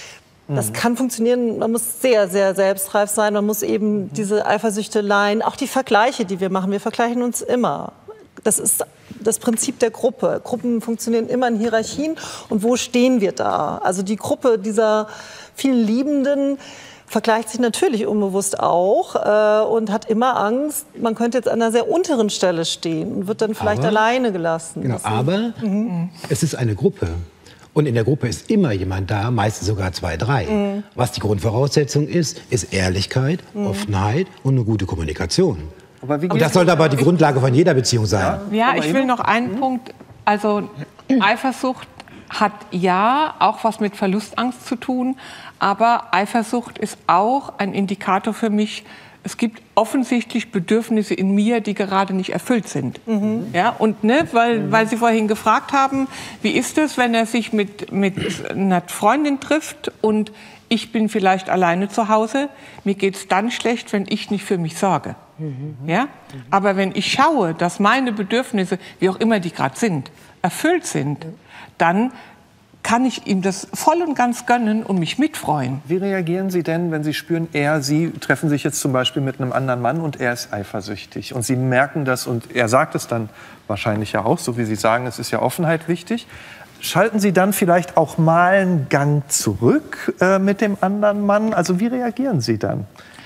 das kann funktionieren. Man muss sehr, sehr selbstreif sein. Man muss eben diese Eifersüchteleien, auch die Vergleiche, die wir machen. Wir vergleichen uns immer. Das ist das Prinzip der Gruppe. Gruppen funktionieren immer in Hierarchien. Und wo stehen wir da? Also die Gruppe dieser vielen Liebenden vergleicht sich natürlich unbewusst auch und hat immer Angst, man könnte jetzt an einer sehr unteren Stelle stehen und wird dann vielleicht alleine gelassen. Genau, aber es ist eine Gruppe. Und in der Gruppe ist immer jemand da, meistens sogar 2, 3. Was die Grundvoraussetzung ist Ehrlichkeit, Offenheit und eine gute Kommunikation. Und das sollte aber die Grundlage von jeder Beziehung sein. Ja, ich will noch einen Punkt. Also Eifersucht hat ja auch was mit Verlustangst zu tun, aber Eifersucht ist auch ein Indikator für mich. Es gibt offensichtlich Bedürfnisse in mir, die gerade nicht erfüllt sind. Ja, und weil Sie vorhin gefragt haben, wie ist es, wenn er sich mit einer Freundin trifft und ich bin vielleicht alleine zu Hause. Mir geht es dann schlecht, wenn ich nicht für mich sorge. Ja? Aber wenn ich schaue, dass meine Bedürfnisse, wie auch immer die gerade sind, erfüllt sind, dann kann ich ihm das voll und ganz gönnen und mich mitfreuen. Wie reagieren Sie denn, wenn Sie spüren, Sie treffen sich jetzt zum Beispiel mit einem anderen Mann und er ist eifersüchtig und Sie merken das und er sagt es dann wahrscheinlich ja auch, so wie Sie sagen, es ist ja Offenheit wichtig. Schalten Sie dann vielleicht auch mal einen Gang zurück mit dem anderen Mann? Also wie reagieren Sie dann?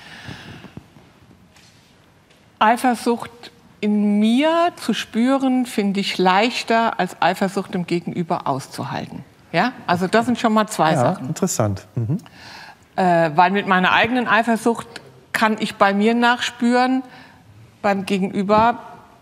Eifersucht in mir zu spüren, finde ich leichter, als Eifersucht im Gegenüber auszuhalten. Ja? Also das sind schon mal 2 Sachen. Interessant. Weil mit meiner eigenen Eifersucht kann ich bei mir nachspüren, beim Gegenüber,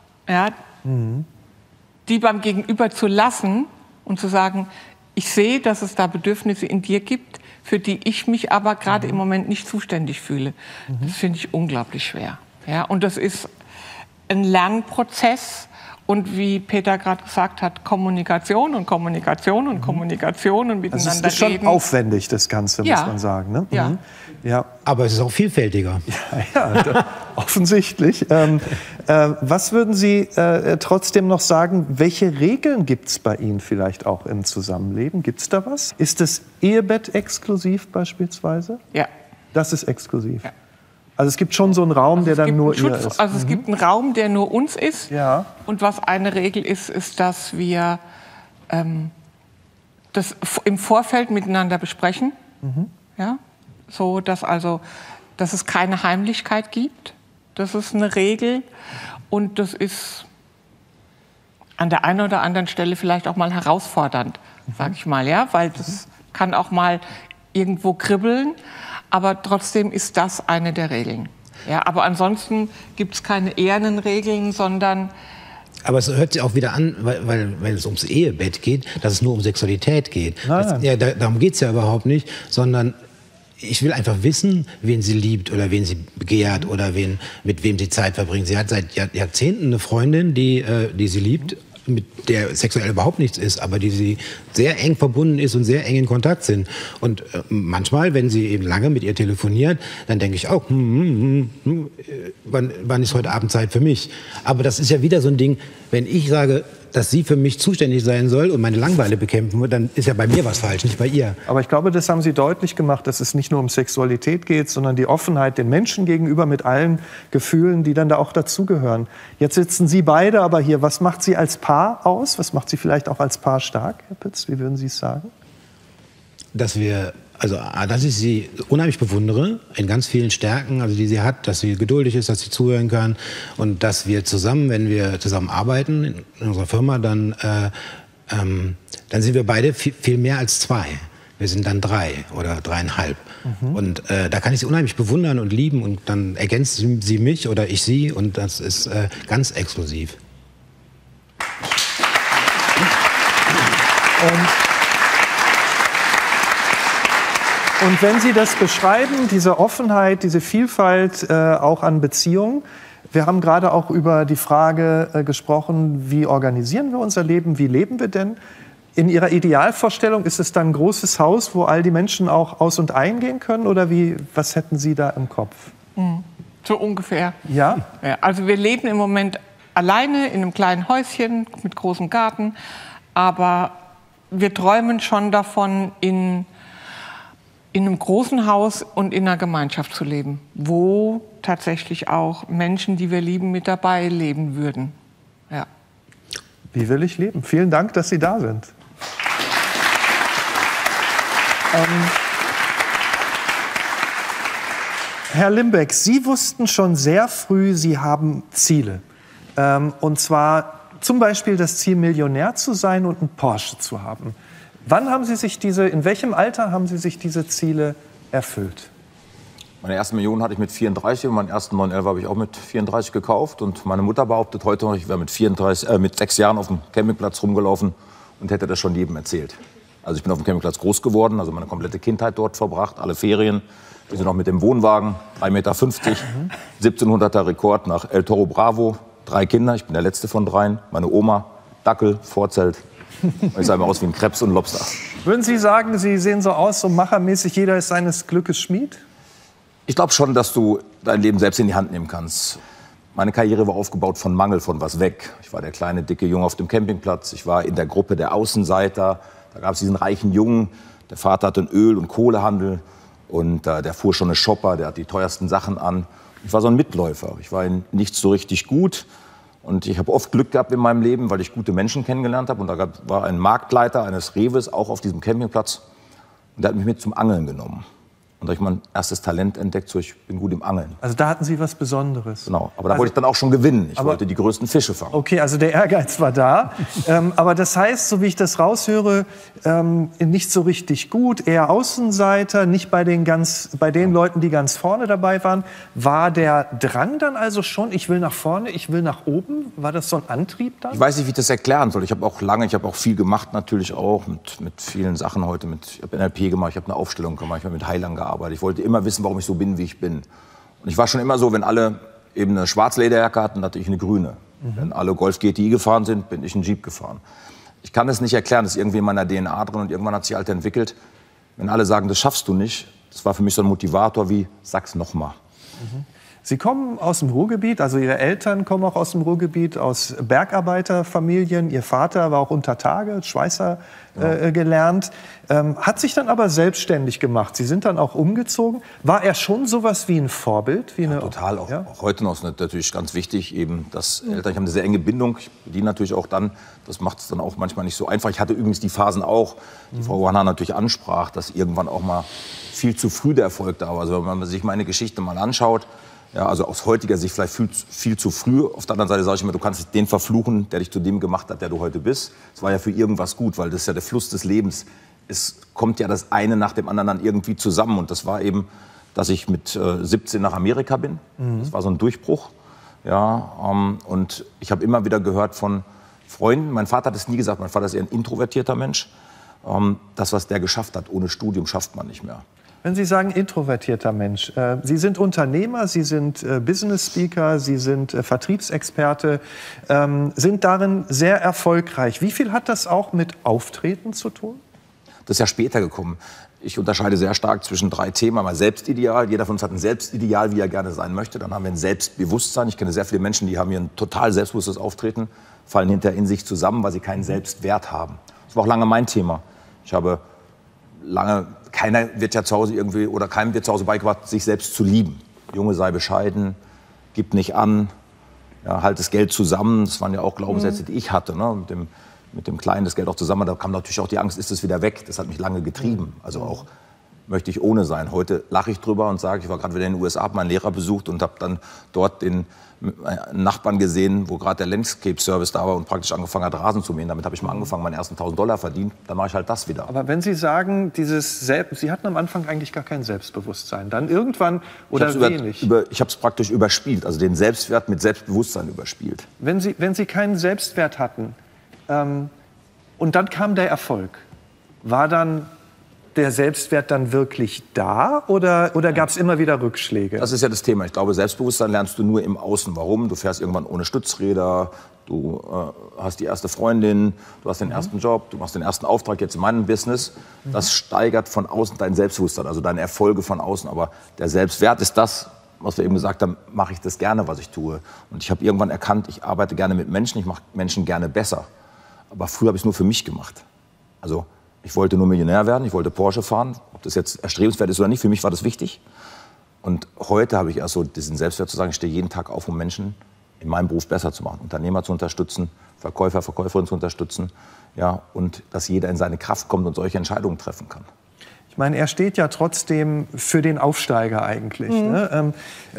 die beim Gegenüber zu lassen und zu sagen, ich sehe, dass es da Bedürfnisse in dir gibt, für die ich mich aber gerade im Moment nicht zuständig fühle. Das finde ich unglaublich schwer. Ja? Und das ist ein Lernprozess. Und wie Peter gerade gesagt hat, Kommunikation und Kommunikation und Kommunikation und miteinander reden. Also es ist schon aufwendig, das Ganze, muss man sagen. Ne? Ja. Aber es ist auch vielfältiger. Ja, offensichtlich. Was würden Sie trotzdem noch sagen, welche Regeln gibt es bei Ihnen vielleicht auch im Zusammenleben? Gibt es da was? Ist das Ehebett exklusiv beispielsweise? Ja. Das ist exklusiv? Ja. Also es gibt schon so einen Raum, der dann nur ihr ist. Also es gibt einen Raum, der nur uns ist. Ja. Und was eine Regel ist, ist, dass wir das im Vorfeld miteinander besprechen. Ja? So, dass es keine Heimlichkeit gibt. Das ist eine Regel. Und das ist an der einen oder anderen Stelle vielleicht auch mal herausfordernd, sag ich mal. Ja? Weil das kann auch mal irgendwo kribbeln. Aber trotzdem ist das eine der Regeln. Ja, aber ansonsten gibt es keine ehernen Regeln, sondern... Aber es hört sich auch wieder an, weil wenn es ums Ehebett geht, dass es nur um Sexualität geht. Darum geht es ja überhaupt nicht, sondern ich will einfach wissen, wen sie liebt oder wen sie begehrt oder mit wem sie Zeit verbringt. Sie hat seit Jahrzehnten eine Freundin, die sie liebt, mit der sexuell überhaupt nichts ist, aber die sie sehr eng verbunden ist und sehr eng in Kontakt sind. Und manchmal, wenn sie eben lange mit ihr telefoniert, dann denke ich auch, wann ist heute Abend Zeit für mich? Aber das ist ja wieder so ein Ding, wenn ich sage, dass sie für mich zuständig sein soll und meine Langeweile bekämpfen wird, dann ist ja bei mir was falsch, nicht bei ihr. Aber ich glaube, das haben Sie deutlich gemacht, dass es nicht nur um Sexualität geht, sondern die Offenheit den Menschen gegenüber mit allen Gefühlen, die dann da auch dazugehören. Jetzt sitzen Sie beide aber hier. Was macht Sie als Paar aus? Was macht Sie vielleicht auch als Paar stark, Herr Pütz? Wie würden Sie es sagen? Dass wir Also, dass ich sie unheimlich bewundere in ganz vielen Stärken, also die sie hat, dass sie geduldig ist, dass sie zuhören kann und dass wir zusammen, wenn wir zusammen arbeiten in unserer Firma, dann sind wir beide viel mehr als 2. Wir sind dann 3 oder 3,5. Und da kann ich sie unheimlich bewundern und lieben und dann ergänzt sie mich oder ich sie und das ist ganz exklusiv. Und wenn Sie das beschreiben, diese Offenheit, diese Vielfalt auch an Beziehungen, wir haben gerade auch über die Frage gesprochen, wie organisieren wir unser Leben, wie leben wir denn? In Ihrer Idealvorstellung ist es dann ein großes Haus, wo all die Menschen auch aus- und eingehen können? Oder was hätten Sie da im Kopf? So ungefähr. Ja? Ja, also wir leben im Moment alleine in einem kleinen Häuschen mit großem Garten. Aber wir träumen schon davon, in einem großen Haus und in einer Gemeinschaft zu leben, wo tatsächlich auch Menschen, die wir lieben, mit dabei leben würden. Ja. Wie will ich leben? Vielen Dank, dass Sie da sind. Herr Limbeck, Sie wussten schon sehr früh, Sie haben Ziele. Und zwar zum Beispiel das Ziel, Millionär zu sein und einen Porsche zu haben. Wann haben Sie sich in welchem Alter haben Sie sich diese Ziele erfüllt? Meine erste Million hatte ich mit 34 und meinen ersten 911 habe ich auch mit 34 gekauft. Und meine Mutter behauptet heute noch, ich wäre mit 6 Jahren auf dem Campingplatz rumgelaufen und hätte das schon jedem erzählt. Also ich bin auf dem Campingplatz groß geworden, also meine komplette Kindheit dort verbracht, alle Ferien. Wir sind auch mit dem Wohnwagen, 3,50 Meter, 1700er Rekord nach El Toro Bravo, 3 Kinder, ich bin der letzte von 3, meine Oma, Dackel, Vorzelt. Ich sah immer aus wie ein Krebs und Lobster. Würden Sie sagen, Sie sehen so aus, so machermäßig, jeder ist seines Glückes Schmied? Ich glaube schon, dass du dein Leben selbst in die Hand nehmen kannst. Meine Karriere war aufgebaut von Mangel, von was weg. Ich war der kleine, dicke Junge auf dem Campingplatz. Ich war in der Gruppe der Außenseiter. Da gab es diesen reichen Jungen. Der Vater hatte einen Öl- und Kohlehandel. Und der fuhr schon eine Shopper, der hat die teuersten Sachen an. Ich war so ein Mitläufer. Ich war in nichts so richtig gut. Und ich habe oft Glück gehabt in meinem Leben, weil ich gute Menschen kennengelernt habe. Und da war ein Marktleiter eines Rewes, auch auf diesem Campingplatz. Und der hat mich mit zum Angeln genommen. Und da habe ich mein erstes Talent entdeckt, so ich bin gut im Angeln. Also da hatten Sie was Besonderes. Genau, aber da wollte ich dann auch schon gewinnen. Ich wollte die größten Fische fangen. Okay, also der Ehrgeiz war da. Aber das heißt, so wie ich das raushöre, nicht so richtig gut, eher Außenseiter, nicht bei den Leuten, die ganz vorne dabei waren. War der Drang dann also schon, ich will nach vorne, ich will nach oben? War das so ein Antrieb dann? Ich weiß nicht, wie ich das erklären soll. Ich habe auch viel gemacht natürlich auch, mit vielen Sachen heute. Ich habe NLP gemacht, ich habe eine Aufstellung gemacht, ich habe mit Heilern gearbeitet. Ich wollte immer wissen, warum ich so bin, wie ich bin. Und ich war schon immer so, wenn alle eben eine Schwarzlederjacke hatten, hatte ich eine grüne. Wenn alle Golf GTI gefahren sind, bin ich einen Jeep gefahren. Ich kann es nicht erklären, das ist irgendwie in meiner DNA drin und irgendwann hat sich halt entwickelt. Wenn alle sagen, das schaffst du nicht, das war für mich so ein Motivator wie, sag's noch mal. Sie kommen aus dem Ruhrgebiet, also Ihre Eltern kommen auch aus dem Ruhrgebiet, aus Bergarbeiterfamilien. Ihr Vater war auch unter Tage, Schweißer gelernt, hat sich dann aber selbstständig gemacht. Sie sind dann auch umgezogen. War er schon sowas wie ein Vorbild? Total, auch heute noch ist natürlich ganz wichtig, eben, dass Eltern, ich habe eine sehr enge Bindung, ich bediene natürlich auch dann, das macht es dann auch manchmal nicht so einfach. Ich hatte übrigens die Phasen auch, die Frau Johanna natürlich ansprach, dass irgendwann auch mal viel zu früh der Erfolg da war. Also wenn man sich meine Geschichte mal anschaut, ja, also aus heutiger Sicht vielleicht viel zu früh. Auf der anderen Seite sage ich immer, du kannst den verfluchen, der dich zu dem gemacht hat, der du heute bist. Es war ja für irgendwas gut, weil das ist ja der Fluss des Lebens. Es kommt ja das eine nach dem anderen dann irgendwie zusammen. Und das war eben, dass ich mit 17 nach Amerika bin. Das war so ein Durchbruch. Ja, und ich habe immer wieder gehört von Freunden, mein Vater hat es nie gesagt, mein Vater ist eher ein introvertierter Mensch. Das, was der geschafft hat, ohne Studium schafft man nicht mehr. Wenn Sie sagen introvertierter Mensch, Sie sind Unternehmer, Sie sind Business Speaker, Sie sind Vertriebsexperte, sind darin sehr erfolgreich. Wie viel hat das auch mit Auftreten zu tun? Das ist ja später gekommen. Ich unterscheide sehr stark zwischen 3 Themen. Einmal Selbstideal. Jeder von uns hat ein Selbstideal, wie er gerne sein möchte. Dann haben wir ein Selbstbewusstsein. Ich kenne sehr viele Menschen, die haben hier ein total selbstbewusstes Auftreten, fallen hinterher in sich zusammen, weil sie keinen Selbstwert haben. Das war auch lange mein Thema. Ich habe lange, keiner wird ja zu Hause irgendwie, oder keinem wird zu Hause beigebracht, sich selbst zu lieben. Junge, sei bescheiden, gib nicht an, ja, halt das Geld zusammen. Das waren ja auch Glaubenssätze, die ich hatte, ne? Mit dem Kleinen das Geld auch zusammen. Da kam natürlich auch die Angst, ist es wieder weg? Das hat mich lange getrieben. Also auch möchte ich ohne sein. Heute lache ich drüber und sage, ich war gerade wieder in den USA, habe meinen Lehrer besucht und habe dann dort den Nachbarn gesehen, wo gerade der Landscape-Service da war und praktisch angefangen hat, Rasen zu mähen. Damit habe ich mal angefangen, meine ersten $1.000 verdient. Dann mache ich halt das wieder. Aber wenn Sie sagen, Sie hatten am Anfang eigentlich gar kein Selbstbewusstsein, dann irgendwann oder wenig? Ich habe es praktisch überspielt, also den Selbstwert mit Selbstbewusstsein überspielt. Wenn Sie keinen Selbstwert hatten und dann kam der Erfolg, war dann der Selbstwert dann wirklich da oder gab es immer wieder Rückschläge? Das ist ja das Thema. Ich glaube, Selbstbewusstsein lernst du nur im Außen. Warum? Du fährst irgendwann ohne Stützräder, du hast die erste Freundin, du hast den ersten Job, du machst den ersten Auftrag jetzt in meinem Business. Das steigert von außen dein Selbstbewusstsein, also deine Erfolge von außen. Aber der Selbstwert ist das, was wir eben gesagt haben, mache ich das gerne, was ich tue. Und ich habe irgendwann erkannt, ich arbeite gerne mit Menschen, ich mache Menschen gerne besser. Aber früher habe ich es nur für mich gemacht. Also ich wollte nur Millionär werden, ich wollte Porsche fahren. Ob das jetzt erstrebenswert ist oder nicht, für mich war das wichtig. Und heute habe ich erst so diesen Selbstwert zu sagen, ich stehe jeden Tag auf, um Menschen in meinem Beruf besser zu machen. Unternehmer zu unterstützen, Verkäufer, Verkäuferinnen zu unterstützen. Ja, und dass jeder in seine Kraft kommt und solche Entscheidungen treffen kann. Ich meine, er steht ja trotzdem für den Aufsteiger eigentlich. Ne?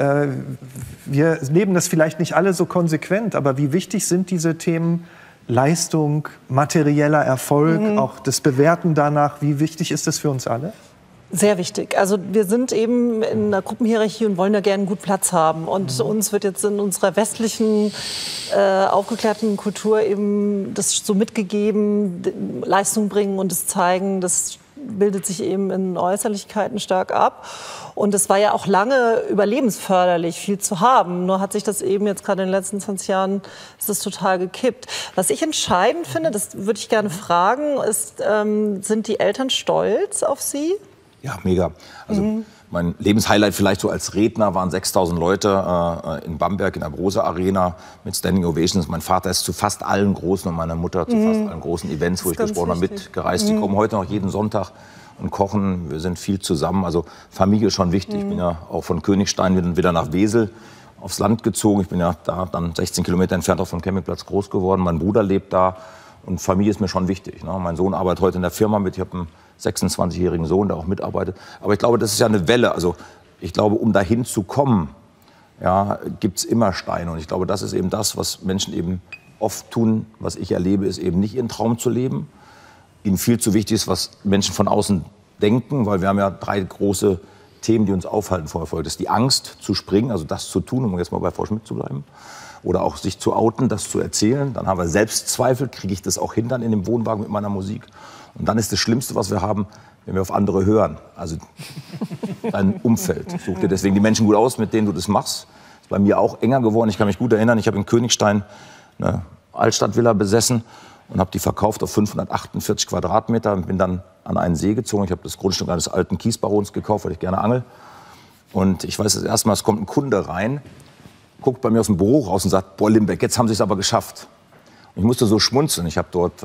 Wir leben das vielleicht nicht alle so konsequent, aber wie wichtig sind diese Themen Leistung, materieller Erfolg, auch das Bewerten danach, wie wichtig ist das für uns alle? Sehr wichtig. Also wir sind eben in einer Gruppenhierarchie und wollen da gerne gut Platz haben. Und uns wird jetzt in unserer westlichen, aufgeklärten Kultur eben das so mitgegeben, Leistung bringen und es zeigen, das bildet sich eben in Äußerlichkeiten stark ab. Und es war ja auch lange überlebensförderlich, viel zu haben. Nur hat sich das eben jetzt gerade in den letzten 20 Jahren ist das total gekippt. Was ich entscheidend finde, das würde ich gerne fragen, ist, sind die Eltern stolz auf Sie? Ja, mega. Also mein Lebenshighlight vielleicht so als Redner waren 6.000 Leute in Bamberg in der Brose Arena mit Standing Ovations. Mein Vater ist zu fast allen großen und meine Mutter zu fast allen großen Events, wo ich gesprochen habe, mitgereist. Die kommen heute noch jeden Sonntag und kochen. Wir sind viel zusammen. Also Familie ist schon wichtig. Ich bin ja auch von Königstein wieder nach Wesel aufs Land gezogen. Ich bin ja da dann 16 Kilometer entfernt auch vom Campingplatz groß geworden. Mein Bruder lebt da und Familie ist mir schon wichtig. Ne? Mein Sohn arbeitet heute in der Firma mit. Ich habe einen 26-jährigen Sohn, der auch mitarbeitet. Aber ich glaube, das ist ja eine Welle. Also ich glaube, um dahin zu kommen, ja, gibt es immer Steine. Und ich glaube, das ist eben das, was Menschen eben oft tun, was ich erlebe, ist eben nicht ihren Traum zu leben. Ihnen viel zu wichtig ist, was Menschen von außen denken, weil wir haben ja 3 große Themen, die uns aufhalten vor Erfolg. Das ist die Angst zu springen, also das zu tun, um jetzt mal bei Frau Schmidt zu bleiben. Oder auch sich zu outen, das zu erzählen. Dann haben wir Selbstzweifel, kriege ich das auch hin dann in dem Wohnwagen mit meiner Musik. Und dann ist das Schlimmste, was wir haben, wenn wir auf andere hören. Also dein Umfeld. Such dir deswegen die Menschen gut aus, mit denen du das machst. Ist bei mir auch enger geworden. Ich kann mich gut erinnern, ich habe in Königstein eine Altstadtvilla besessen und habe die verkauft auf 548 Quadratmeter und bin dann an einen See gezogen. Ich habe das Grundstück eines alten Kiesbarons gekauft, weil ich gerne angel. Und ich weiß das erste Mal, es kommt ein Kunde rein, guckt bei mir aus dem Büro raus und sagt, boah Limbeck, jetzt haben sie es aber geschafft. Und ich musste so schmunzeln. Ich habe dort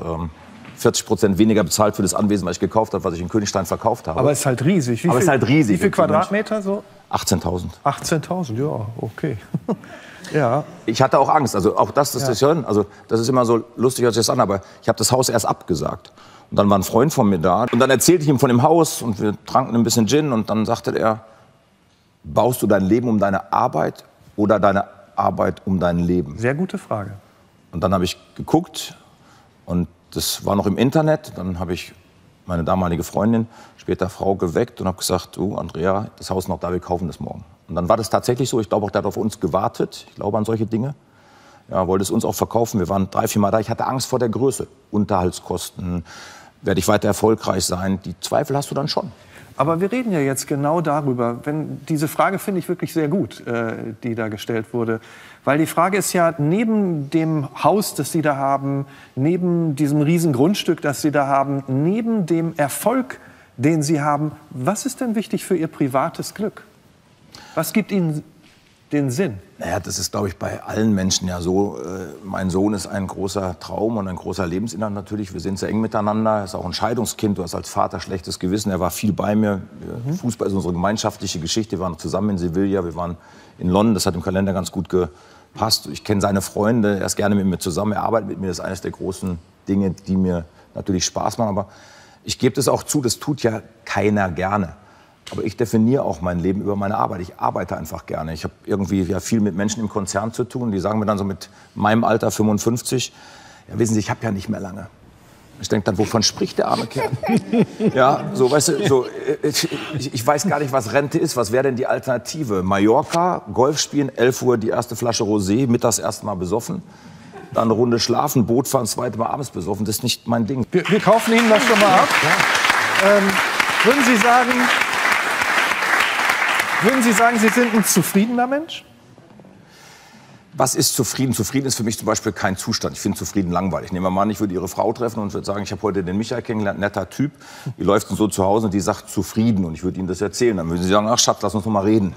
40% weniger bezahlt für das Anwesen, was ich gekauft habe, was ich in Königstein verkauft habe. Aber es ist halt riesig. Aber es ist halt riesig. Wie viel Quadratmeter so? 18.000. 18.000, ja, okay. Ja. Ich hatte auch Angst, also auch das hören, also das ist immer so lustig, hört sich das an, aber ich habe das Haus erst abgesagt. Und dann war ein Freund von mir da und dann erzählte ich ihm von dem Haus und wir tranken ein bisschen Gin und dann sagte er, baust du dein Leben um deine Arbeit oder deine Arbeit um dein Leben? Sehr gute Frage. Und dann habe ich geguckt und das war noch im Internet. Dann habe ich meine damalige Freundin, später Frau, geweckt und habe gesagt, du Andrea, das Haus ist noch da, wir kaufen das morgen. Und dann war das tatsächlich so. Ich glaube auch, der hat auf uns gewartet. Ich glaube an solche Dinge. Ja, wollte es uns auch verkaufen. Wir waren 3-4 Mal da. Ich hatte Angst vor der Größe. Unterhaltskosten, werde ich weiter erfolgreich sein? Die Zweifel hast du dann schon. Aber wir reden ja jetzt genau darüber. Diese Frage finde ich wirklich sehr gut, die da gestellt wurde. Weil die Frage ist ja, neben dem Haus, das Sie da haben, neben diesem riesen Grundstück, das Sie da haben, neben dem Erfolg, den Sie haben, was ist denn wichtig für Ihr privates Glück? Was gibt Ihnen den Sinn? Naja, das ist, glaube ich, bei allen Menschen ja so. Mein Sohn ist ein großer Traum und ein großer Lebensinhalt natürlich. Wir sind sehr eng miteinander. Er ist auch ein Scheidungskind. Du hast als Vater schlechtes Gewissen. Er war viel bei mir. Fußball ist unsere gemeinschaftliche Geschichte. Wir waren zusammen in Sevilla, wir waren in London. Das hat im Kalender ganz gut gepasst. Ich kenne seine Freunde. Er ist gerne mit mir zusammen. Er arbeitet mit mir. Das ist eines der großen Dinge, die mir natürlich Spaß machen. Aber ich gebe das auch zu, das tut ja keiner gerne. Aber ich definiere auch mein Leben über meine Arbeit. Ich arbeite einfach gerne. Ich habe irgendwie viel mit Menschen im Konzern zu tun. Die sagen mir dann so mit meinem Alter, 55, ja, wissen Sie, ich habe ja nicht mehr lange. Ich denke dann, wovon spricht der arme Kerl? Ja, so, weißt du, so, ich weiß gar nicht, was Rente ist. Was wäre denn die Alternative? Mallorca, Golf spielen, 11 Uhr die erste Flasche Rosé, mittags erst mal besoffen. Dann eine Runde schlafen, Boot fahren, das zweite Mal abends besoffen. Das ist nicht mein Ding. Wir kaufen Ihnen das schon mal ab. Würden Sie sagen, Sie sind ein zufriedener Mensch? Was ist zufrieden? Zufrieden ist für mich zum Beispiel kein Zustand. Ich finde zufrieden langweilig. Nehmen wir mal an, ich würde Ihre Frau treffen und würde sagen, ich habe heute den Michael kennengelernt, netter Typ. Die läuft so zu Hause und die sagt zufrieden und ich würde Ihnen das erzählen. Dann würden Sie sagen, ach Schatz, lass uns noch mal reden.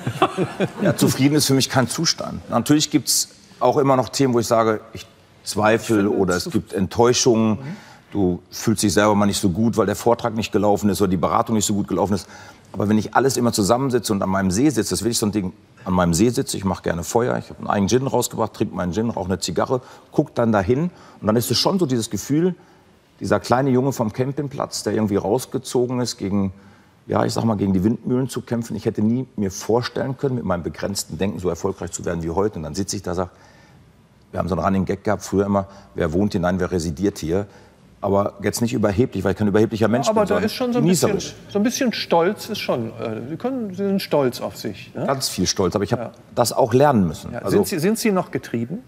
Ja, zufrieden ist für mich kein Zustand. Natürlich gibt es auch immer noch Themen, wo ich sage, ich zweifle oder es gibt Enttäuschungen. Du fühlst dich selber mal nicht so gut, weil der Vortrag nicht gelaufen ist oder die Beratung nicht so gut gelaufen ist. Aber wenn ich alles immer zusammensitze und an meinem See sitze, das will ich so ein Ding, an meinem See sitze, ich mache gerne Feuer, ich habe einen eigenen Gin rausgebracht, trinke meinen Gin, rauche eine Zigarre, gucke dann dahin und dann ist es schon so dieses Gefühl, dieser kleine Junge vom Campingplatz, der irgendwie rausgezogen ist, gegen, ja, ich sag mal, gegen die Windmühlen zu kämpfen. Ich hätte nie mir vorstellen können, mit meinem begrenzten Denken so erfolgreich zu werden wie heute. Und dann sitze ich da und sage, wir haben so einen Running Gag gehabt, früher immer, wer wohnt hier, nein, wer residiert hier. Aber jetzt nicht überheblich, weil ich kein überheblicher Mensch bin, aber da ist schon so ein bisschen Stolz, ist schon, Sie sind stolz auf sich. Ne? Ganz viel Stolz, aber ich habe das auch lernen müssen. Ja. Also, sind Sie noch getrieben?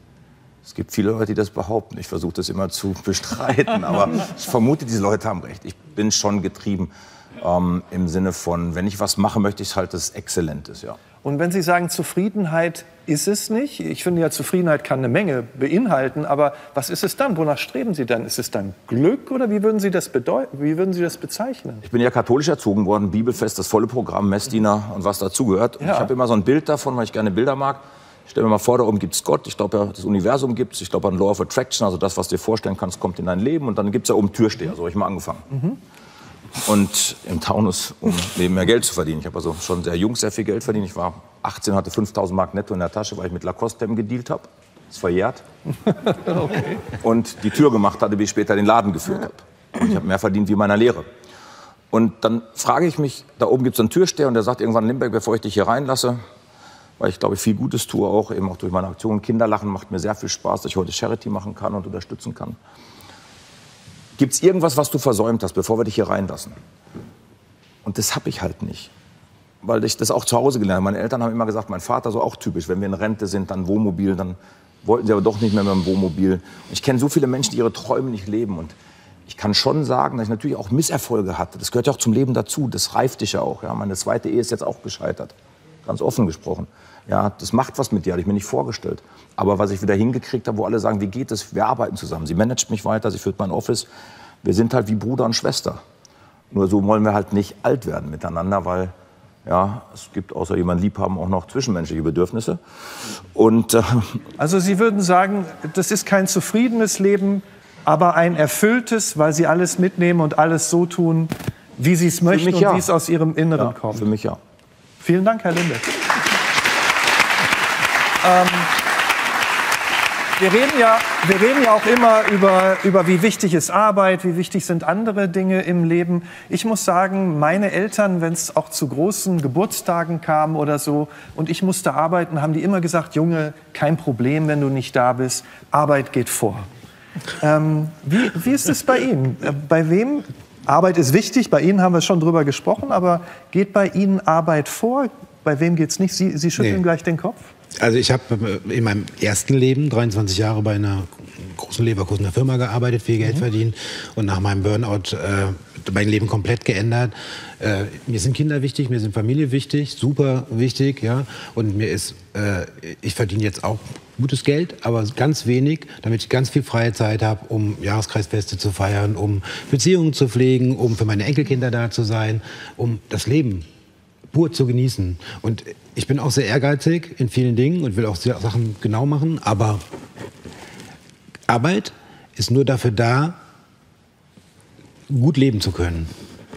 Es gibt viele Leute, die das behaupten. Ich versuche das immer zu bestreiten, aber ich vermute, diese Leute haben recht. Ich bin schon getrieben im Sinne von, wenn ich was mache, möchte ich halt, dass es exzellent ist, ja. Und wenn Sie sagen, Zufriedenheit ist es nicht, ich finde ja, Zufriedenheit kann eine Menge beinhalten, aber was ist es dann? Wonach streben Sie dann? Ist es dann Glück oder wie würden Sie das bezeichnen? Ich bin ja katholisch erzogen worden, Bibelfest, das volle Programm, Messdiener und was dazugehört. Ja. Ich habe immer so ein Bild davon, weil ich gerne Bilder mag. Ich stelle mir mal vor, da oben gibt es Gott, ich glaube, ja, das Universum gibt es, ich glaube an Law of Attraction, also das, was du dir vorstellen kannst, kommt in dein Leben und dann gibt es ja oben Türsteher, so habe ich mal angefangen. Mhm. Und im Taunus, um neben mehr Geld zu verdienen. Ich habe also schon sehr jung sehr viel Geld verdient. Ich war 18, hatte 5.000 Mark netto in der Tasche, weil ich mit Lacoste-Hemden gedealt habe. Das ist verjährt. Okay. Und die Tür gemacht hatte, wie ich später den Laden geführt habe. Und ich habe mehr verdient wie in meiner Lehre. Und dann frage ich mich, da oben gibt es einen Türsteher und der sagt irgendwann, Limberg, bevor ich dich hier reinlasse, weil ich glaube, viel Gutes tue auch, eben auch durch meine Aktionen. Kinderlachen macht mir sehr viel Spaß, dass ich heute Charity machen kann und unterstützen kann. Gibt es irgendwas, was du versäumt hast, bevor wir dich hier reinlassen? Und das habe ich halt nicht. Weil ich das auch zu Hause gelernt habe. Meine Eltern haben immer gesagt, mein Vater so auch typisch, wenn wir in Rente sind, dann Wohnmobil, dann wollten sie aber doch nicht mehr mit dem Wohnmobil. Ich kenne so viele Menschen, die ihre Träume nicht leben. Und ich kann schon sagen, dass ich natürlich auch Misserfolge hatte. Das gehört ja auch zum Leben dazu. Das reift dich ja auch. Ja. Meine zweite Ehe ist jetzt auch gescheitert. Ganz offen gesprochen. Ja, das macht was mit dir, hatte ich mir nicht vorgestellt. Aber was ich wieder hingekriegt habe, wo alle sagen, wie geht es? Wir arbeiten zusammen. Sie managt mich weiter, sie führt mein Office. Wir sind halt wie Bruder und Schwester. Nur so wollen wir halt nicht alt werden miteinander, weil ja, es gibt außer jemandem lieb haben auch noch zwischenmenschliche Bedürfnisse. Und, also Sie würden sagen, das ist kein zufriedenes Leben, aber ein erfülltes, weil Sie alles mitnehmen und alles so tun, wie Sie es möchten und wie es aus Ihrem Inneren kommt. Für mich ja. Vielen Dank, Herr Limberg. Wir reden ja auch immer über wie wichtig ist Arbeit, wie wichtig sind andere Dinge im Leben. Ich muss sagen, meine Eltern, wenn es auch zu großen Geburtstagen kam oder so und ich musste arbeiten, haben die immer gesagt, Junge, kein Problem, wenn du nicht da bist, Arbeit geht vor. Wie ist es bei Ihnen? Bei wem? Arbeit ist wichtig, bei Ihnen haben wir schon drüber gesprochen, aber geht bei Ihnen Arbeit vor? Bei wem geht's nicht? Sie schütteln gleich den Kopf? Also ich habe in meinem ersten Leben 23 Jahre bei einer großen Leverkusener Firma gearbeitet, viel Geld verdient und nach meinem Burnout mein Leben komplett geändert. Mir sind Kinder wichtig, mir sind Familie wichtig, super wichtig, ja. Und mir ist, ich verdiene jetzt auch gutes Geld, aber ganz wenig, damit ich ganz viel freie Zeit habe, um Jahreskreisfeste zu feiern, um Beziehungen zu pflegen, um für meine Enkelkinder da zu sein, um das Leben pur zu genießen. Und ich bin auch sehr ehrgeizig in vielen Dingen und will auch Sachen genau machen, aber Arbeit ist nur dafür da, gut leben zu können.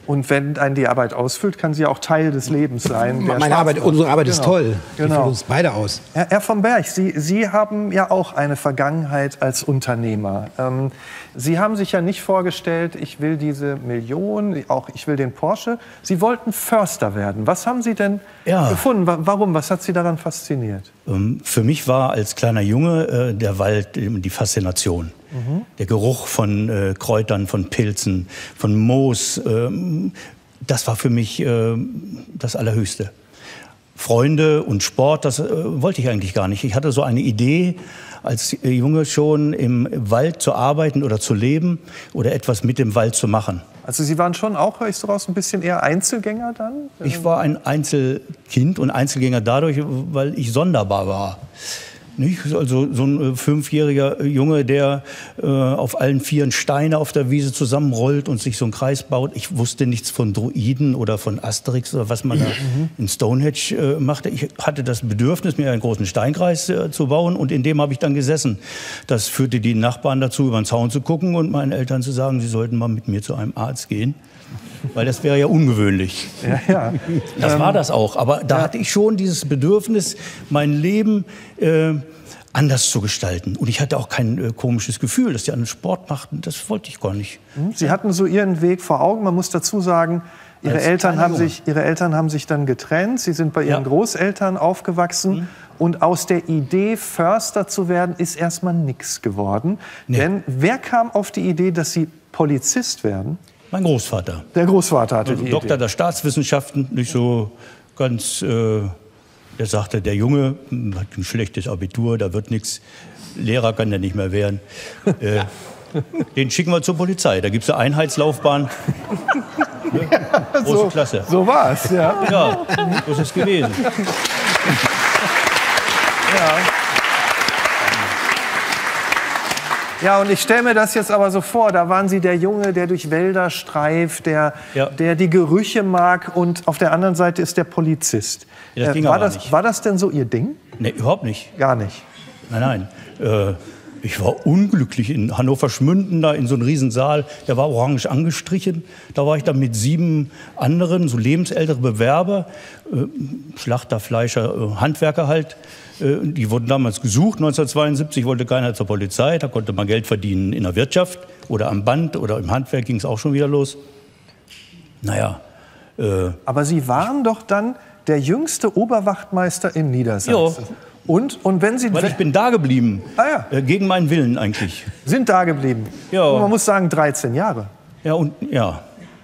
Und wenn einen die Arbeit ausfüllt, kann sie auch Teil des Lebens sein. Unsere Arbeit ist toll. Die Genau. füllt uns beide aus. Herr von Berg, Sie haben ja auch eine Vergangenheit als Unternehmer. Sie haben sich ja nicht vorgestellt, ich will diese Million, auch ich will den Porsche. Sie wollten Förster werden. Was haben Sie denn gefunden? Warum? Was hat Sie daran fasziniert? Für mich war als kleiner Junge der Wald die Faszination. Der Geruch von Kräutern, von Pilzen, von Moos, das war für mich das Allerhöchste. Freunde und Sport, das wollte ich eigentlich gar nicht. Ich hatte so eine Idee, als Junge schon im Wald zu arbeiten oder zu leben oder etwas mit dem Wald zu machen. Also Sie waren schon auch, höre ich so raus, ein bisschen eher Einzelgänger dann? Ich war ein Einzelkind und Einzelgänger dadurch, weil ich sonderbar war. Nicht? Also so ein 5-jähriger Junge, der auf allen 4 Steine auf der Wiese zusammenrollt und sich so einen Kreis baut. Ich wusste nichts von Druiden oder von Asterix oder was man da in Stonehenge machte. Ich hatte das Bedürfnis, mir einen großen Steinkreis zu bauen und in dem habe ich dann gesessen. Das führte die Nachbarn dazu, über den Zaun zu gucken und meinen Eltern zu sagen, sie sollten mal mit mir zu einem Arzt gehen. Weil das wäre ja ungewöhnlich. Ja. Das war das auch. Aber da hatte ich schon dieses Bedürfnis, mein Leben anders zu gestalten. Und ich hatte auch kein komisches Gefühl, dass die einen Sport machten. Das wollte ich gar nicht. Sie hatten so Ihren Weg vor Augen. Man muss dazu sagen, Ihre Eltern haben sich dann getrennt. Sie sind bei Ihren Großeltern aufgewachsen. Und aus der Idee, Förster zu werden, ist erstmal nichts geworden. Nee. Denn wer kam auf die Idee, dass Sie Polizist werden? Mein Großvater. Der Großvater hatte die Idee. Doktor der Staatswissenschaften, nicht so ganz. Der sagte, der Junge hat ein schlechtes Abitur, da wird nichts. Lehrer kann der nicht mehr werden. Den schicken wir zur Polizei. Da gibt es eine Einheitslaufbahn. Große Klasse. So war es, ja. Ja, so ist es gewesen. Ja, und ich stelle mir das jetzt aber so vor, da waren Sie der Junge, der durch Wälder streift, der die Gerüche mag und auf der anderen Seite ist der Polizist. Ja, war das denn so Ihr Ding? Nee, überhaupt nicht. Gar nicht? Nein. Ich war unglücklich in Hannover-Schmünden, da in so einem Riesensaal, der war orange angestrichen. Da war ich dann mit 7 anderen, so lebensältere Bewerber, Schlachter, Fleischer, Handwerker halt. Die wurden damals gesucht, 1972 wollte keiner zur Polizei, da konnte man Geld verdienen in der Wirtschaft oder am Band oder im Handwerk ging es auch schon wieder los. Naja. Aber Sie waren doch dann der jüngste Oberwachtmeister in Niedersachsen. Jo. Und wenn Sie... Weil ich bin da geblieben, gegen meinen Willen eigentlich. Sind da geblieben? Ja. Und man muss sagen, 13 Jahre. Ja.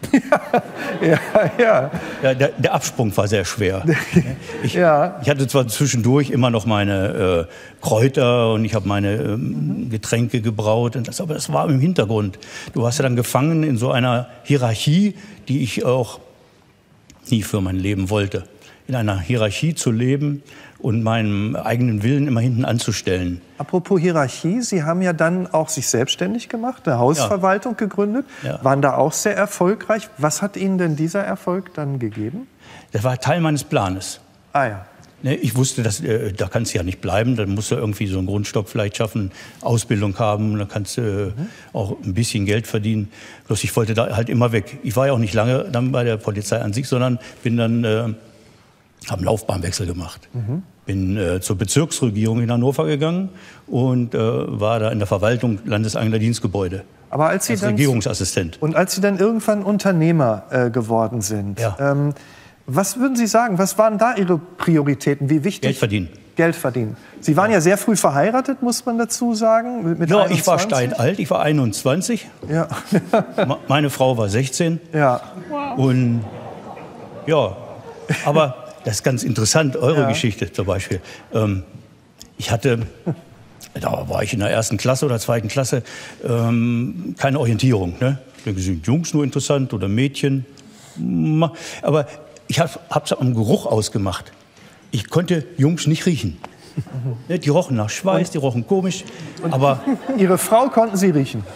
Der Absprung war sehr schwer. Ich hatte zwar zwischendurch immer noch meine Kräuter und ich habe meine Getränke gebraut, aber das war im Hintergrund. Du warst ja dann gefangen in so einer Hierarchie, die ich auch nie für mein Leben wollte. In einer Hierarchie zu leben und meinen eigenen Willen immer hinten anzustellen. Apropos Hierarchie, Sie haben ja dann auch sich selbstständig gemacht, eine Hausverwaltung gegründet, waren da auch sehr erfolgreich. Was hat Ihnen denn dieser Erfolg dann gegeben? Das war Teil meines Planes. Ah ja. Ich wusste, da kannst du ja nicht bleiben, dann musst du irgendwie so einen Grundstock vielleicht schaffen, Ausbildung haben, dann kannst du auch ein bisschen Geld verdienen. Bloß ich wollte da halt immer weg. Ich war ja auch nicht lange dann bei der Polizei an sich, sondern bin dann, habe einen Laufbahnwechsel gemacht. Bin zur Bezirksregierung in Hannover gegangen und war da in der Verwaltung Landeseigener Dienstgebäude. Aber als Sie als Regierungsassistent. Und als Sie dann irgendwann Unternehmer geworden sind, was würden Sie sagen, was waren da Ihre Prioritäten? Wie wichtig? Geld verdienen. Geld verdienen. Sie waren ja sehr früh verheiratet, muss man dazu sagen. Mit ja, 21. Ich war steinalt, ich war 21. Ja. Meine Frau war 16. Ja. Und ja, aber das ist ganz interessant, eure Geschichte zum Beispiel. Ich hatte, da war ich in der 1. Klasse oder 2. Klasse, keine Orientierung. Ne? Sind Jungs nur interessant oder Mädchen? Aber ich habe es am Geruch ausgemacht. Ich konnte Jungs nicht riechen. Die rochen nach Schweiß, die rochen komisch. Aber Ihre Frau konnten Sie riechen? Oh,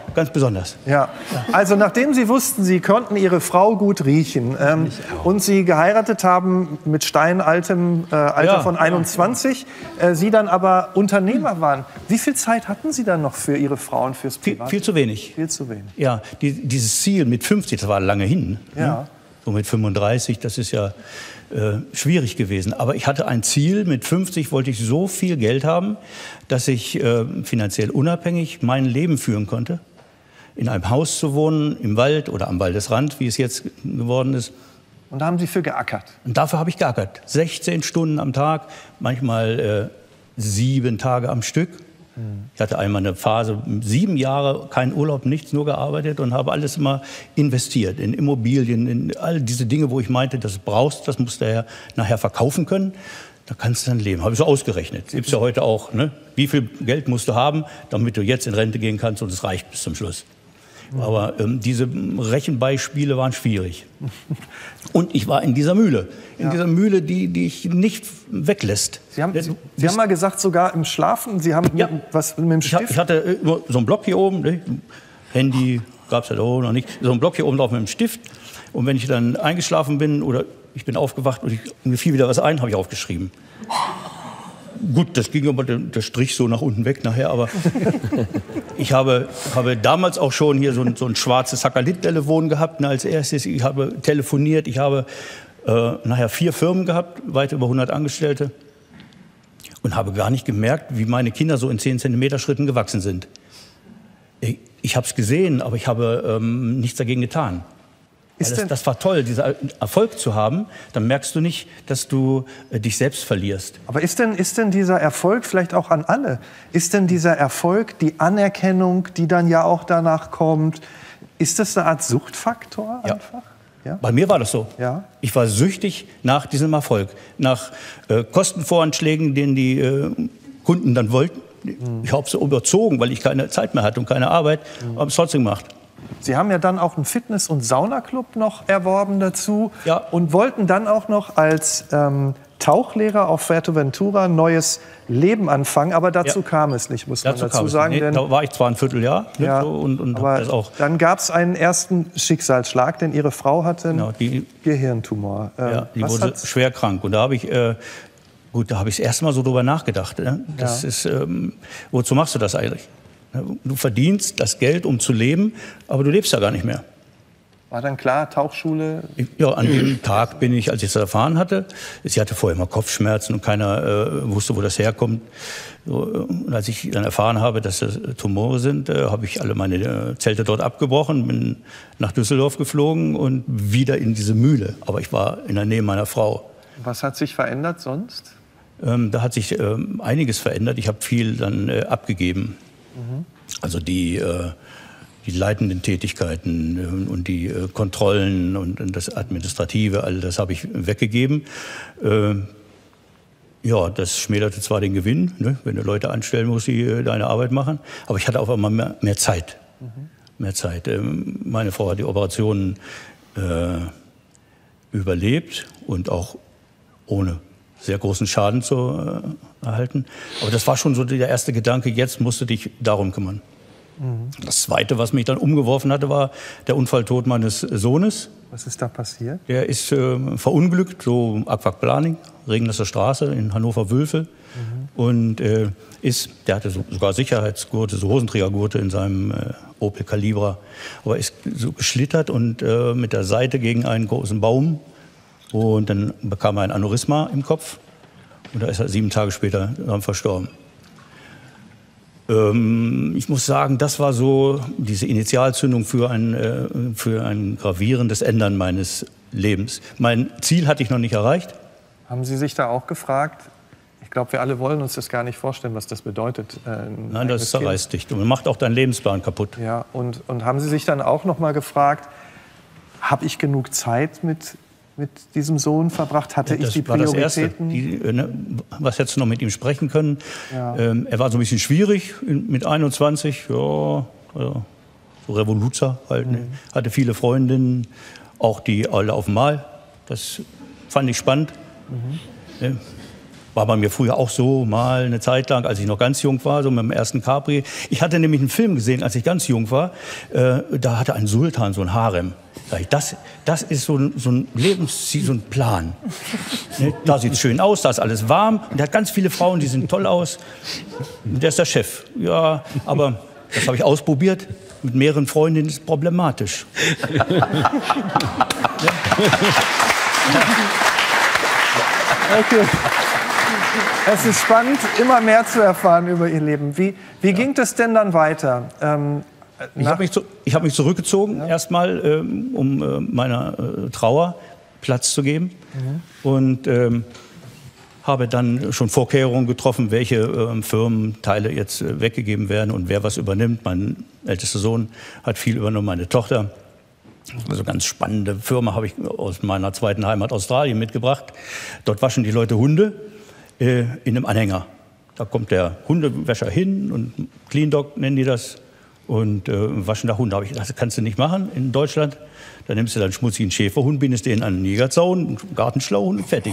ganz besonders. Ja, also nachdem Sie wussten, Sie konnten Ihre Frau gut riechen und Sie geheiratet haben mit steinaltem Alter von 21, Sie dann aber Unternehmer waren, wie viel Zeit hatten Sie dann noch für Ihre Frau und fürs Privat? Viel zu wenig. Viel zu wenig. Ja, dieses Ziel mit 50, das war lange hin. Ja. Ne? So mit 35, das ist ja schwierig gewesen. Aber ich hatte ein Ziel, mit 50 wollte ich so viel Geld haben, dass ich finanziell unabhängig mein Leben führen konnte. In einem Haus zu wohnen, im Wald oder am Waldesrand, wie es jetzt geworden ist. Und da haben Sie für geackert? Und dafür habe ich geackert. 16 Stunden am Tag, manchmal 7 Tage am Stück. Ich hatte einmal eine Phase, 7 Jahre, kein Urlaub, nichts, nur gearbeitet und habe alles immer investiert in Immobilien, in all diese Dinge, wo ich meinte, das brauchst, das musst du ja nachher verkaufen können. Da kannst du dann leben. Habe ich so ausgerechnet. Gibt es ja heute auch. Ne? Wie viel Geld musst du haben, damit du jetzt in Rente gehen kannst und es reicht bis zum Schluss. Aber diese Rechenbeispiele waren schwierig. Und ich war in dieser Mühle. In dieser Mühle, die dich nicht weglässt. Sie haben mal gesagt, sogar im Schlafen, Sie haben was mit dem Stift? Ich hatte nur so einen Block hier oben, ne? Handy gab es ja da oben noch nicht, so einen Block hier oben drauf mit dem Stift. Und wenn ich dann eingeschlafen bin oder ich bin aufgewacht und mir fiel wieder was ein, habe ich aufgeschrieben. Gut, das ging aber der Strich so nach unten weg nachher, aber ich habe damals auch schon hier so ein schwarzes Sakalit-Telefon gehabt, ne, als erstes. Ich habe telefoniert, ich habe nachher 4 Firmen gehabt, weit über 100 Angestellte und habe gar nicht gemerkt, wie meine Kinder so in 10 Zentimeter Schritten gewachsen sind. Ich habe es gesehen, aber ich habe nichts dagegen getan. Das war toll, diesen Erfolg zu haben. Dann merkst du nicht, dass du dich selbst verlierst. Aber ist denn dieser Erfolg vielleicht auch an alle? Ist denn dieser Erfolg, die Anerkennung, die dann ja auch danach kommt, ist das eine Art Suchtfaktor einfach? Ja? Bei mir war das so. Ja? Ich war süchtig nach diesem Erfolg. Nach Kostenvoranschlägen, den die Kunden dann wollten. Ich habe es überzogen, weil ich keine Zeit mehr hatte und keine Arbeit. Aber es trotzdem gemacht. Sie haben ja dann auch einen Fitness- und Saunaclub noch erworben dazu und wollten dann auch noch als Tauchlehrer auf Fuerteventura ein neues Leben anfangen. Aber dazu kam es nicht, muss man dazu sagen. Nee, da war ich zwar ein Vierteljahr aber das auch. Dann gab es einen ersten Schicksalsschlag, denn Ihre Frau hatte einen Gehirntumor. Die wurde schwer krank. Und da habe ich da habe ich das erste Mal so drüber nachgedacht. Ne? Das ist, wozu machst du das eigentlich? Du verdienst das Geld, um zu leben, aber du lebst ja gar nicht mehr. War dann klar, Tauchschule? Ja, an dem Tag bin ich, als ich es erfahren hatte, sie hatte vorher immer Kopfschmerzen und keiner wusste, wo das herkommt. Und als ich dann erfahren habe, dass das Tumore sind, habe ich alle meine Zelte dort abgebrochen, bin nach Düsseldorf geflogen und wieder in diese Mühle. Aber ich war in der Nähe meiner Frau. Was hat sich verändert sonst? Da hat sich einiges verändert. Ich habe viel dann abgegeben. Also die leitenden Tätigkeiten und die Kontrollen und das Administrative, all das habe ich weggegeben. Das schmälerte zwar den Gewinn, ne? Wenn du Leute anstellen musst, die deine Arbeit machen, aber ich hatte auf einmal mehr Zeit. Mehr Zeit. Meine Frau hat die Operationen überlebt und auch ohne sehr großen Schaden zu erhalten. Aber das war schon so der erste Gedanke, jetzt musst du dich darum kümmern. Das Zweite, was mich dann umgeworfen hatte, war der Unfalltod meines Sohnes. Was ist da passiert? Der ist verunglückt, so Aquaplaning, Regnasser Straße in Hannover-Wülfel. Und der hatte sogar Sicherheitsgurte, so Hosenträgergurte in seinem Opel Calibra. Aber ist so geschlittert und mit der Seite gegen einen großen Baum. Und dann bekam er ein Aneurysma im Kopf und da ist er 7 Tage später dann verstorben. Ich muss sagen, das war so diese Initialzündung für ein gravierendes Ändern meines Lebens. Mein Ziel hatte ich noch nicht erreicht. Haben Sie sich da auch gefragt? Ich glaube, wir alle wollen uns das gar nicht vorstellen, was das bedeutet. Nein, das zerreißt dich. Und macht auch deinen Lebensplan kaputt. Ja, und haben Sie sich dann auch noch mal gefragt, habe ich genug Zeit mit diesem Sohn verbracht? Hatte ich die Prioritäten? Das Erste. Was hättest du noch mit ihm sprechen können? Ja. Er war so ein bisschen schwierig mit 21, so Revoluzer halt. Ne? Hatte viele Freundinnen, auch die alle auf dem Mal. Das fand ich spannend. war bei mir früher auch so, mal eine Zeit lang, als ich noch ganz jung war, so mit dem ersten Capri. Ich hatte nämlich einen Film gesehen, als ich ganz jung war. Da hatte ein Sultan so ein Harem. Sag ich, das ist so ein Lebensziel, so ein Plan. Ne? Da sieht es schön aus, da ist alles warm. Und der hat ganz viele Frauen, die sehen toll aus. Und der ist der Chef. Ja, aber das habe ich ausprobiert. Mit mehreren Freundinnen ist problematisch. Okay. Es ist spannend, immer mehr zu erfahren über Ihr Leben. Wie ging das denn dann weiter? Ich habe mich zurückgezogen, erstmal, um meiner Trauer Platz zu geben. Und habe dann schon Vorkehrungen getroffen, welche Firmenteile jetzt weggegeben werden und wer was übernimmt. Mein ältester Sohn hat viel übernommen, meine Tochter. Also ganz spannende Firma habe ich aus meiner zweiten Heimat Australien mitgebracht. Dort waschen die Leute Hunde in einem Anhänger. Da kommt der Hundewäscher hin und Clean Dog nennen die das und waschen da Hunde. Da habe ich gedacht, das kannst du nicht machen in Deutschland. Da nimmst du dann einen schmutzigen Schäferhund, bindest den an einen Jägerzaun, einen Gartenschlauch und fertig.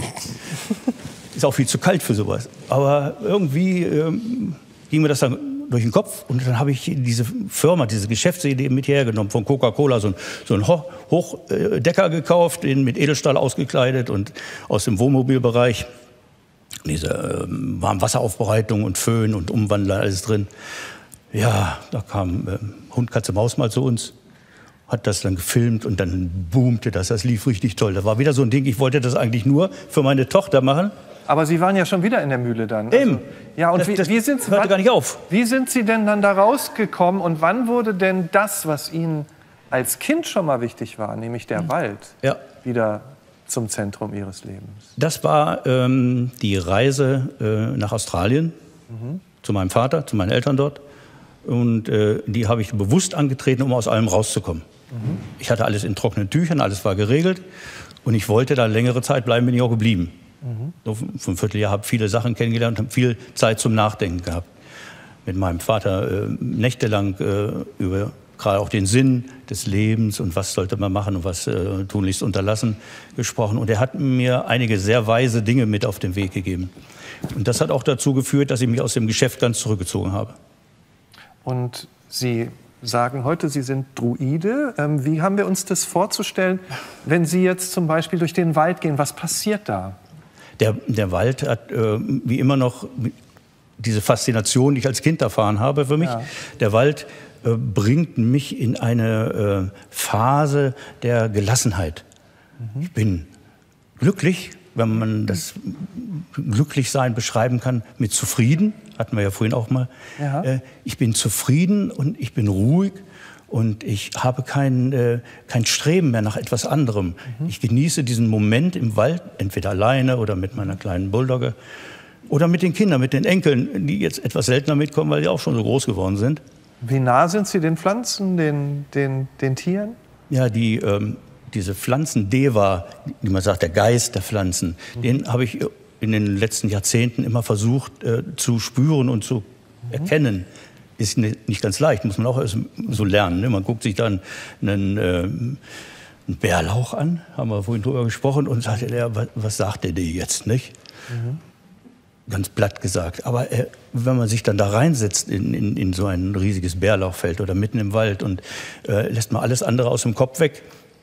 Ist auch viel zu kalt für sowas. Aber irgendwie ging mir das dann durch den Kopf und dann habe ich diese Firma, diese Geschäftsidee mit hergenommen von Coca-Cola, so einen Hochdecker gekauft, den mit Edelstahl ausgekleidet und aus dem Wohnmobilbereich. Diese Warmwasseraufbereitung und Föhn und Umwandler, alles drin. Ja, da kam Hund, Katze, Maus mal zu uns, hat das dann gefilmt und dann boomte das. Das lief richtig toll. Das war wieder so ein Ding, ich wollte das eigentlich nur für meine Tochter machen. Aber Sie waren ja schon wieder in der Mühle dann. Eben. Ja, und das hörte gar nicht auf. Wie sind Sie denn dann da rausgekommen und wann wurde denn das, was Ihnen als Kind schon mal wichtig war, nämlich der Wald, wieder zum Zentrum Ihres Lebens? Das war die Reise nach Australien zu meinem Vater, zu meinen Eltern dort. Und die habe ich bewusst angetreten, um aus allem rauszukommen. Ich hatte alles in trockenen Tüchern, alles war geregelt. Und ich wollte da längere Zeit bleiben, bin ich auch geblieben. So für ein Vierteljahr habe ich viele Sachen kennengelernt und habe viel Zeit zum Nachdenken gehabt. Mit meinem Vater nächtelang über gerade auch den Sinn des Lebens und was sollte man machen und was tunlichst unterlassen gesprochen. Und er hat mir einige sehr weise Dinge mit auf den Weg gegeben. Und das hat auch dazu geführt, dass ich mich aus dem Geschäft ganz zurückgezogen habe. Und Sie sagen heute, Sie sind Druide. Wie haben wir uns das vorzustellen, wenn Sie jetzt zum Beispiel durch den Wald gehen? Was passiert da? Der Wald hat wie immer noch diese Faszination, die ich als Kind erfahren habe für mich. Ja. Der Wald bringt mich in eine Phase der Gelassenheit. Ich bin glücklich, wenn man das Glücklichsein beschreiben kann, mit zufrieden. Hatten wir ja vorhin auch mal. Ja. Ich bin zufrieden und ich bin ruhig. Und ich habe kein Streben mehr nach etwas anderem. Ich genieße diesen Moment im Wald, entweder alleine oder mit meiner kleinen Bulldogge oder mit den Kindern, mit den Enkeln, die jetzt etwas seltener mitkommen, weil die auch schon so groß geworden sind. Wie nah sind Sie den Pflanzen, den Tieren? Ja, diese Pflanzen-Deva, wie man sagt, der Geist der Pflanzen, den habe ich in den letzten Jahrzehnten immer versucht zu spüren und zu erkennen. Ist nicht ganz leicht, muss man auch erst so lernen. Ne? Man guckt sich dann einen Bärlauch an, haben wir vorhin drüber gesprochen, und sagt, was sagt der dir jetzt, nicht? Ganz platt gesagt. Aber wenn man sich dann da reinsetzt in so ein riesiges Bärlauchfeld oder mitten im Wald und lässt mal alles andere aus dem Kopf weg,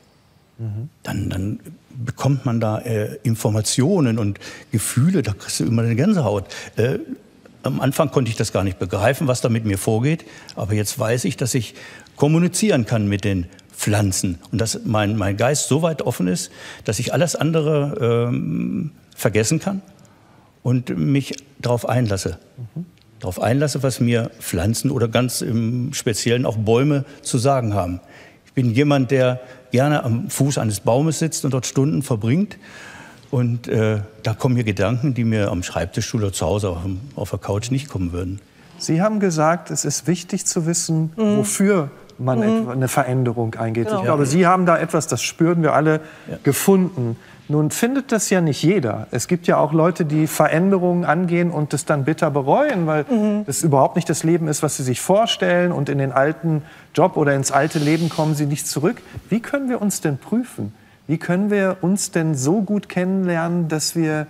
dann bekommt man da Informationen und Gefühle, da kriegst du immer eine Gänsehaut. Am Anfang konnte ich das gar nicht begreifen, was da mit mir vorgeht. Aber jetzt weiß ich, dass ich kommunizieren kann mit den Pflanzen. Und dass mein Geist so weit offen ist, dass ich alles andere vergessen kann und mich darauf einlasse. Darauf einlasse, was mir Pflanzen oder ganz im Speziellen auch Bäume zu sagen haben. Ich bin jemand, der gerne am Fuß eines Baumes sitzt und dort Stunden verbringt. Und da kommen mir Gedanken, die mir am Schreibtischstuhl oder zu Hause auf der Couch nicht kommen würden. Sie haben gesagt, es ist wichtig zu wissen, wofür man eine Veränderung eingeht. Genau. Ich glaube, Sie haben da etwas, das spüren wir alle, gefunden. Nun findet das ja nicht jeder. Es gibt ja auch Leute, die Veränderungen angehen und das dann bitter bereuen, weil das überhaupt nicht das Leben ist, was sie sich vorstellen. Und in den alten Job oder ins alte Leben kommen sie nicht zurück. Wie können wir uns denn prüfen? Wie können wir uns denn so gut kennenlernen, dass wir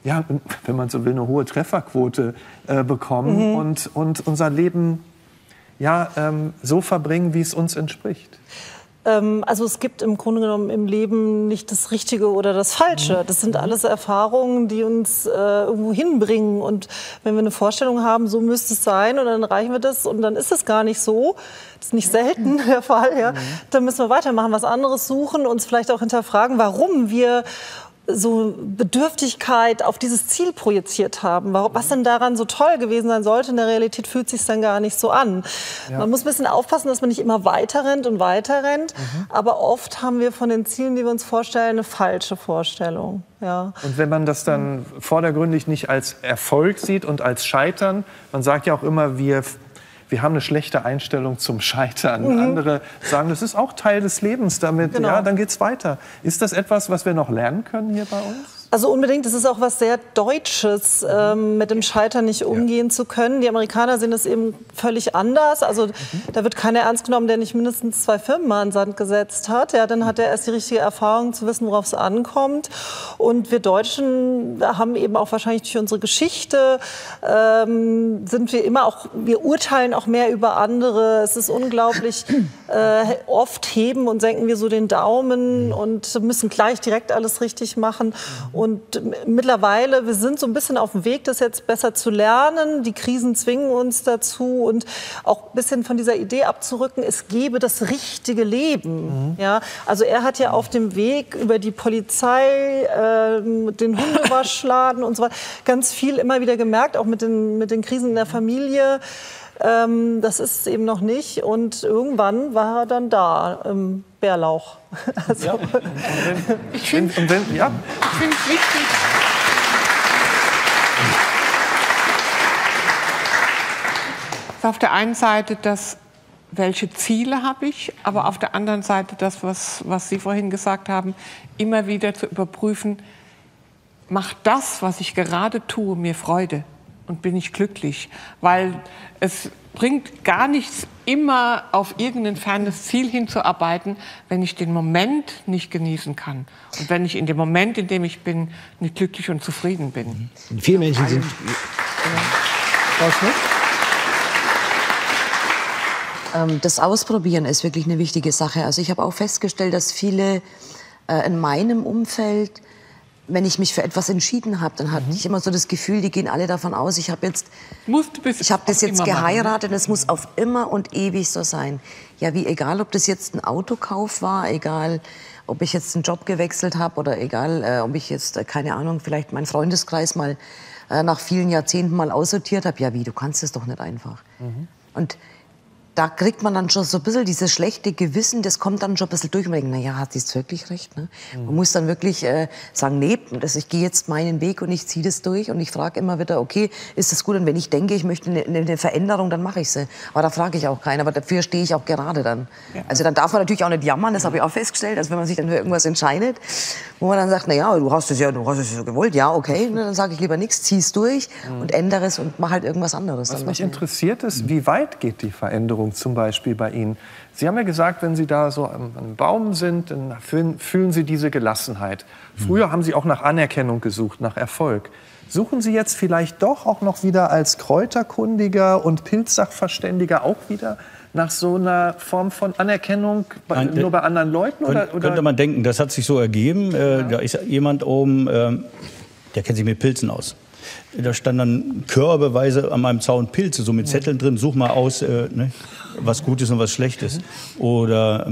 ja, wenn man so will, eine hohe Trefferquote bekommen und unser Leben so verbringen, wie es uns entspricht. Also es gibt im Grunde genommen im Leben nicht das Richtige oder das Falsche. Das sind alles Erfahrungen, die uns irgendwo hinbringen. Und wenn wir eine Vorstellung haben, so müsste es sein, und dann erreichen wir das und dann ist es gar nicht so, das ist nicht selten der Fall, ja, dann müssen wir weitermachen, was anderes suchen, uns vielleicht auch hinterfragen, warum wir so Bedürftigkeit auf dieses Ziel projiziert haben. Was denn daran so toll gewesen sein sollte, in der Realität fühlt es sich dann gar nicht so an. Ja. Man muss ein bisschen aufpassen, dass man nicht immer weiter rennt, aber oft haben wir von den Zielen, die wir uns vorstellen, eine falsche Vorstellung. Ja. Und wenn man das dann vordergründig nicht als Erfolg sieht und als Scheitern, man sagt ja auch immer, wir haben eine schlechte Einstellung zum Scheitern. Andere sagen, das ist auch Teil des Lebens damit. Genau. Ja, dann geht's weiter. Ist das etwas, was wir noch lernen können hier bei uns? Also unbedingt, das ist auch was sehr Deutsches, mit dem Scheitern nicht umgehen zu können. Die Amerikaner sehen es eben völlig anders. Also da wird keiner ernst genommen, der nicht mindestens 2 Firmen mal in den Sand gesetzt hat. Ja, dann hat er erst die richtige Erfahrung zu wissen, worauf es ankommt. Und wir Deutschen haben eben auch wahrscheinlich durch unsere Geschichte, sind wir immer auch, wir urteilen auch mehr über andere. Es ist unglaublich, oft heben und senken wir so den Daumen und müssen gleich direkt alles richtig machen. Und mittlerweile, wir sind so ein bisschen auf dem Weg, das jetzt besser zu lernen. Die Krisen zwingen uns dazu und auch ein bisschen von dieser Idee abzurücken, es gebe das richtige Leben. Ja? Also er hat ja auf dem Weg über die Polizei, den Hundewaschladen und so weiter, ganz viel immer wieder gemerkt, auch mit den Krisen in der Familie. Das ist es eben noch nicht. Und irgendwann war er dann da, im Bärlauch. Also ja. Ich finde es wichtig. Auf der einen Seite welche Ziele habe ich, aber auf der anderen Seite das, was Sie vorhin gesagt haben, immer wieder zu überprüfen, macht das, was ich gerade tue, mir Freude? Und bin ich glücklich, weil es bringt gar nichts, immer auf irgendein fernes Ziel hinzuarbeiten, wenn ich den Moment nicht genießen kann und wenn ich in dem Moment, in dem ich bin, nicht glücklich und zufrieden bin. Viele Menschen sind... Das Ausprobieren ist wirklich eine wichtige Sache. Also ich habe auch festgestellt, dass viele in meinem Umfeld, wenn ich mich für etwas entschieden habe, dann hatte ich immer so das Gefühl, die gehen alle davon aus, ich habe das jetzt geheiratet und es muss auf immer und ewig so sein. Ja, wie egal, ob das jetzt ein Autokauf war, egal, ob ich jetzt einen Job gewechselt habe oder egal, ob ich jetzt, keine Ahnung, vielleicht meinen Freundeskreis mal nach vielen Jahrzehnten mal aussortiert habe. Ja, wie, du kannst es doch nicht einfach. Und da kriegt man dann schon so ein bisschen dieses schlechte Gewissen, das kommt dann schon ein bisschen durch und man denkt, naja, hat sie jetzt wirklich recht? Ne? Man muss dann wirklich sagen, nee, ich gehe jetzt meinen Weg und ich ziehe das durch und ich frage immer wieder, okay, ist das gut? Und wenn ich denke, ich möchte eine Veränderung, dann mache ich sie. Aber da frage ich auch keinen, aber dafür stehe ich auch gerade dann. Ja. Also dann darf man natürlich auch nicht jammern, das habe ich auch festgestellt, also wenn man sich dann für irgendwas entscheidet, wo man dann sagt, naja, du hast es ja gewollt, ja, okay, und dann sage ich lieber nichts, zieh es durch und ändere es und mache halt irgendwas anderes. Was mich interessiert ist, wie weit geht die Veränderung zum Beispiel bei Ihnen? Sie haben ja gesagt, wenn Sie da so am Baum sind, dann fühlen Sie diese Gelassenheit. Früher haben Sie auch nach Anerkennung gesucht, nach Erfolg. Suchen Sie jetzt vielleicht doch auch noch wieder als Kräuterkundiger und Pilzsachverständiger auch wieder nach so einer Form von Anerkennung nur bei anderen Leuten? Könnte man denken, das hat sich so ergeben. Da ist jemand oben, der kennt sich mit Pilzen aus. Da stand dann körbeweise an meinem Zaun Pilze, so mit Zetteln drin, such mal aus, ne, was Gutes und was Schlechtes. Oder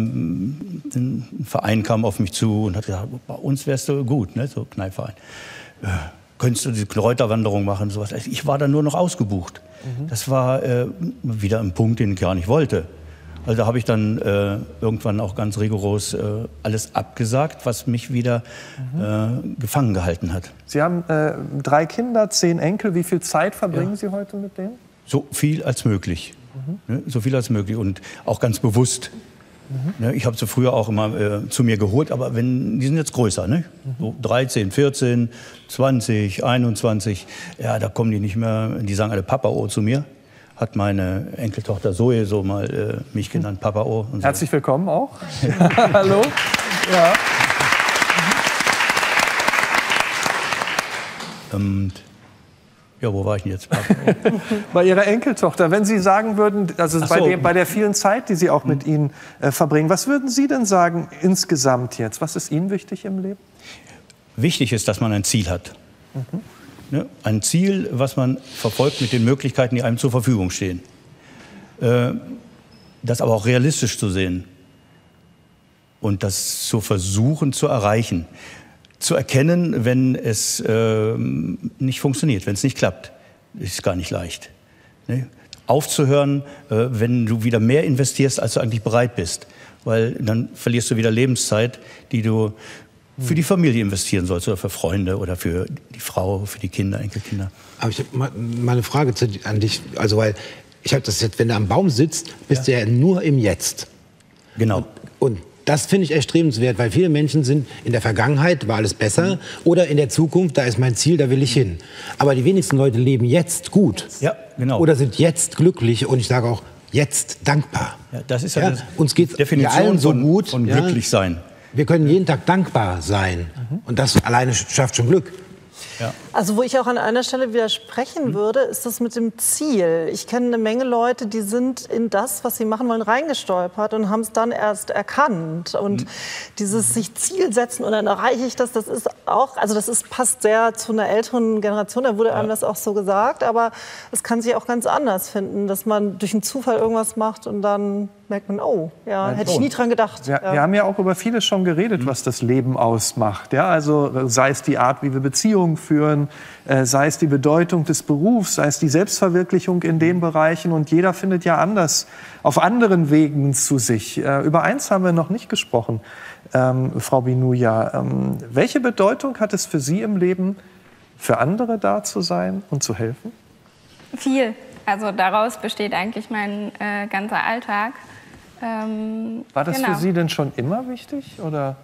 ein Verein kam auf mich zu und hat gesagt, bei uns wärst du gut, ne, so Kneippverein. Könntest du diese Kräuterwanderung machen, sowas. Ich war dann nur noch ausgebucht. Das war wieder ein Punkt, den ich gar nicht wollte. Also da habe ich dann irgendwann auch ganz rigoros alles abgesagt, was mich wieder gefangen gehalten hat. Sie haben 3 Kinder, 10 Enkel. Wie viel Zeit verbringen Sie heute mit denen? So viel als möglich. Ne? So viel als möglich und auch ganz bewusst. Ne? Ich habe sie früher auch immer zu mir geholt, aber die sind jetzt größer. Ne? So 13, 14, 20, 21. Ja, da kommen die nicht mehr. Die sagen alle Papa zu mir. Hat meine Enkeltochter Zoe so mal mich genannt, Papa O. Und so. Herzlich willkommen auch. Hallo. Ja. Und ja, wo war ich denn jetzt? Bei Ihrer Enkeltochter. Wenn Sie sagen würden, also bei der vielen Zeit, die Sie auch mit Ihnen verbringen, was würden Sie denn sagen insgesamt jetzt? Was ist Ihnen wichtig im Leben? Wichtig ist, dass man ein Ziel hat. Ne? Ein Ziel, was man verfolgt mit den Möglichkeiten, die einem zur Verfügung stehen. Das aber auch realistisch zu sehen und das zu versuchen zu erreichen. Zu erkennen, wenn es nicht funktioniert, wenn es nicht klappt, ist gar nicht leicht. Ne? Aufzuhören, wenn du wieder mehr investierst, als du eigentlich bereit bist. Weil dann verlierst du wieder Lebenszeit, die du für die Familie investieren sollst oder für Freunde oder für die Frau, für die Kinder, Enkelkinder. Aber ich habe mal eine Frage an dich. Also, weil ich habe das jetzt, wenn du am Baum sitzt, bist du ja nur im Jetzt. Genau. Und das finde ich erstrebenswert, weil viele Menschen sind in der Vergangenheit, war alles besser, oder in der Zukunft, da ist mein Ziel, da will ich hin. Aber die wenigsten Leute leben jetzt gut. Ja, genau. Oder sind jetzt glücklich und ich sage auch jetzt dankbar. Ja, das ist ja, uns geht Definition allen so gut. Von glücklich sein. Wir können jeden Tag dankbar sein. Und das alleine schafft schon Glück. Ja. Also wo ich auch an einer Stelle widersprechen würde, ist das mit dem Ziel. Ich kenne eine Menge Leute, die sind in das, was sie machen wollen, reingestolpert und haben es dann erst erkannt. Und dieses sich Ziel setzen und dann erreiche ich das, das ist auch, also das ist, passt sehr zu einer älteren Generation, da wurde einem das auch so gesagt, aber es kann sich auch ganz anders finden, dass man durch einen Zufall irgendwas macht und dann merkt man, oh, ja, hätte ich nie dran gedacht. Wir haben ja auch über vieles schon geredet, was das Leben ausmacht. Ja, also sei es die Art, wie wir Beziehungen führen, sei es die Bedeutung des Berufs, sei es die Selbstverwirklichung in den Bereichen. Und jeder findet ja anders, auf anderen Wegen zu sich. Über eins haben wir noch nicht gesprochen, Frau Binuja. Welche Bedeutung hat es für Sie im Leben, für andere da zu sein und zu helfen? Viel. Also daraus besteht eigentlich mein ganzer Alltag. War das für Sie denn schon immer wichtig? Oder?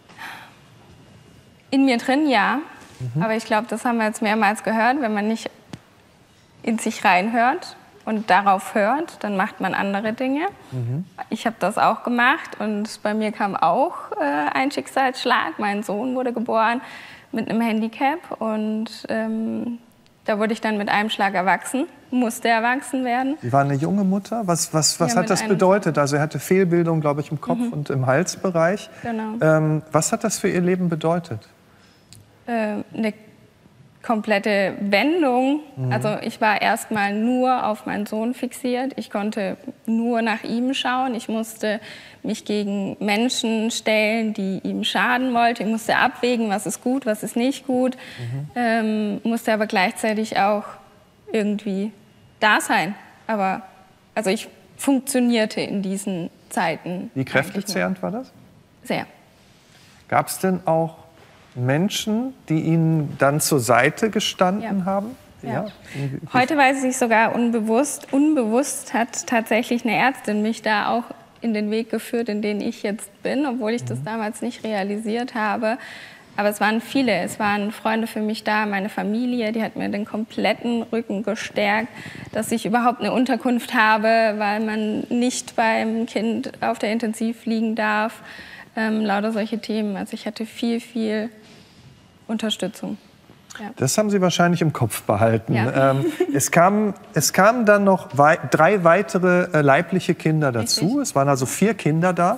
In mir drin, ja. Aber ich glaube, das haben wir jetzt mehrmals gehört. Wenn man nicht in sich reinhört und darauf hört, dann macht man andere Dinge. Ich habe das auch gemacht und bei mir kam auch ein Schicksalsschlag. Mein Sohn wurde geboren mit einem Handicap und da wurde ich dann mit einem Schlag erwachsen, musste erwachsen werden. Sie war eine junge Mutter. Was hat das bedeutet? Also er hatte Fehlbildung, glaube ich, im Kopf und im Halsbereich. Genau. Was hat das für Ihr Leben bedeutet? Eine komplette Wendung. Also ich war erst mal nur auf meinen Sohn fixiert. Ich konnte nur nach ihm schauen. Ich musste mich gegen Menschen stellen, die ihm schaden wollten. Ich musste abwägen, was ist gut, was ist nicht gut. Musste aber gleichzeitig auch irgendwie da sein. Aber also ich funktionierte in diesen Zeiten. Wie kräftezehrend war das? Sehr. Gab es denn auch Menschen, die Ihnen dann zur Seite gestanden haben? Ja. Heute weiß ich sogar unbewusst. Unbewusst hat tatsächlich eine Ärztin mich da auch in den Weg geführt, in den ich jetzt bin, obwohl ich das damals nicht realisiert habe. Aber es waren viele. Es waren Freunde für mich da, meine Familie, die hat mir den kompletten Rücken gestärkt, dass ich überhaupt eine Unterkunft habe, weil man nicht beim Kind auf der Intensiv liegen darf. Lauter solche Themen. Also ich hatte viel Unterstützung. Ja. Das haben Sie wahrscheinlich im Kopf behalten. Ja. Es kamen dann noch 3 weitere leibliche Kinder dazu. Richtig. Es waren also 4 Kinder da.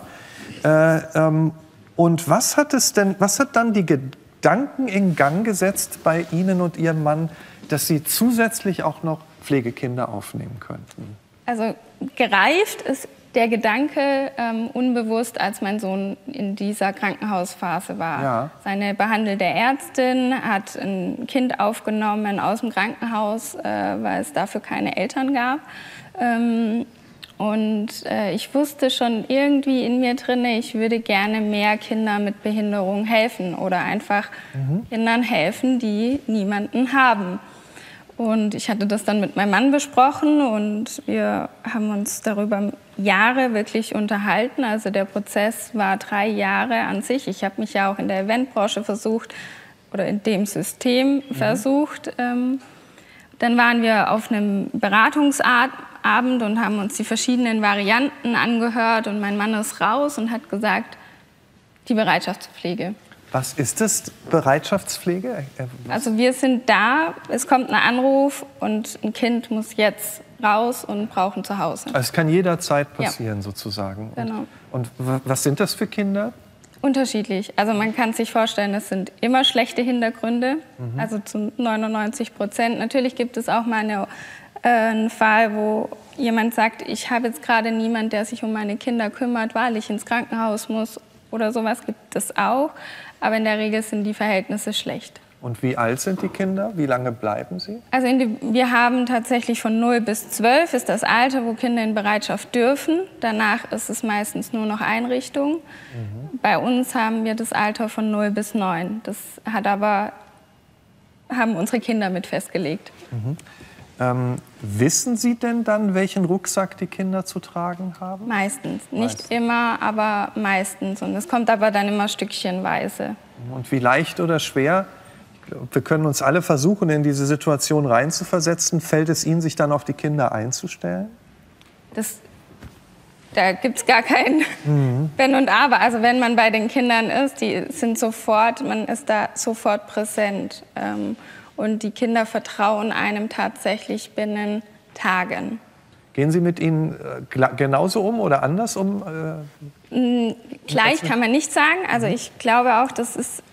Und was hat dann die Gedanken in Gang gesetzt bei Ihnen und Ihrem Mann, dass Sie zusätzlich auch noch Pflegekinder aufnehmen könnten? Also gereift ist der Gedanke unbewusst, als mein Sohn in dieser Krankenhausphase war. Ja. Seine behandelte Ärztin hat ein Kind aufgenommen aus dem Krankenhaus, weil es dafür keine Eltern gab. Ich wusste schon irgendwie in mir drin, ich würde gerne mehr Kindern mit Behinderung helfen oder einfach Kindern helfen, die niemanden haben. Und ich hatte das dann mit meinem Mann besprochen und wir haben uns darüber Jahre wirklich unterhalten. Also der Prozess war 3 Jahre an sich. Ich habe mich ja auch in der Eventbranche versucht oder in dem System versucht. Dann waren wir auf einem Beratungsabend und haben uns die verschiedenen Varianten angehört. Und mein Mann ist raus und hat gesagt, die Bereitschaftspflege. Was ist das, Bereitschaftspflege? Also wir sind da, es kommt ein Anruf und ein Kind muss jetzt raus und braucht ein Zuhause. Also es kann jederzeit passieren, sozusagen. Genau. Und was sind das für Kinder? Unterschiedlich. Also man kann sich vorstellen, es sind immer schlechte Hintergründe, also zu 99%. Natürlich gibt es auch mal einen Fall, wo jemand sagt, ich habe jetzt gerade niemanden, der sich um meine Kinder kümmert, weil ich ins Krankenhaus muss oder sowas gibt es auch. Aber in der Regel sind die Verhältnisse schlecht. Und wie alt sind die Kinder? Wie lange bleiben sie? Also wir haben tatsächlich von 0 bis 12 ist das Alter, wo Kinder in Bereitschaft dürfen. Danach ist es meistens nur noch Einrichtung. Bei uns haben wir das Alter von 0 bis 9. Das haben unsere Kinder mit festgelegt. Wissen Sie denn dann, welchen Rucksack die Kinder zu tragen haben? Meistens. Nicht immer, aber meistens. Und es kommt aber dann immer stückchenweise. Und wie leicht oder schwer, wir können uns alle versuchen, in diese Situation reinzuversetzen, fällt es Ihnen, sich dann auf die Kinder einzustellen? Da gibt es gar kein Wenn und Aber. Also wenn man bei den Kindern ist, man ist da sofort präsent. Und die Kinder vertrauen einem tatsächlich binnen Tagen. Gehen Sie mit ihnen genauso um oder anders um? Gleich kann man nicht sagen. Also ich glaube auch, das ist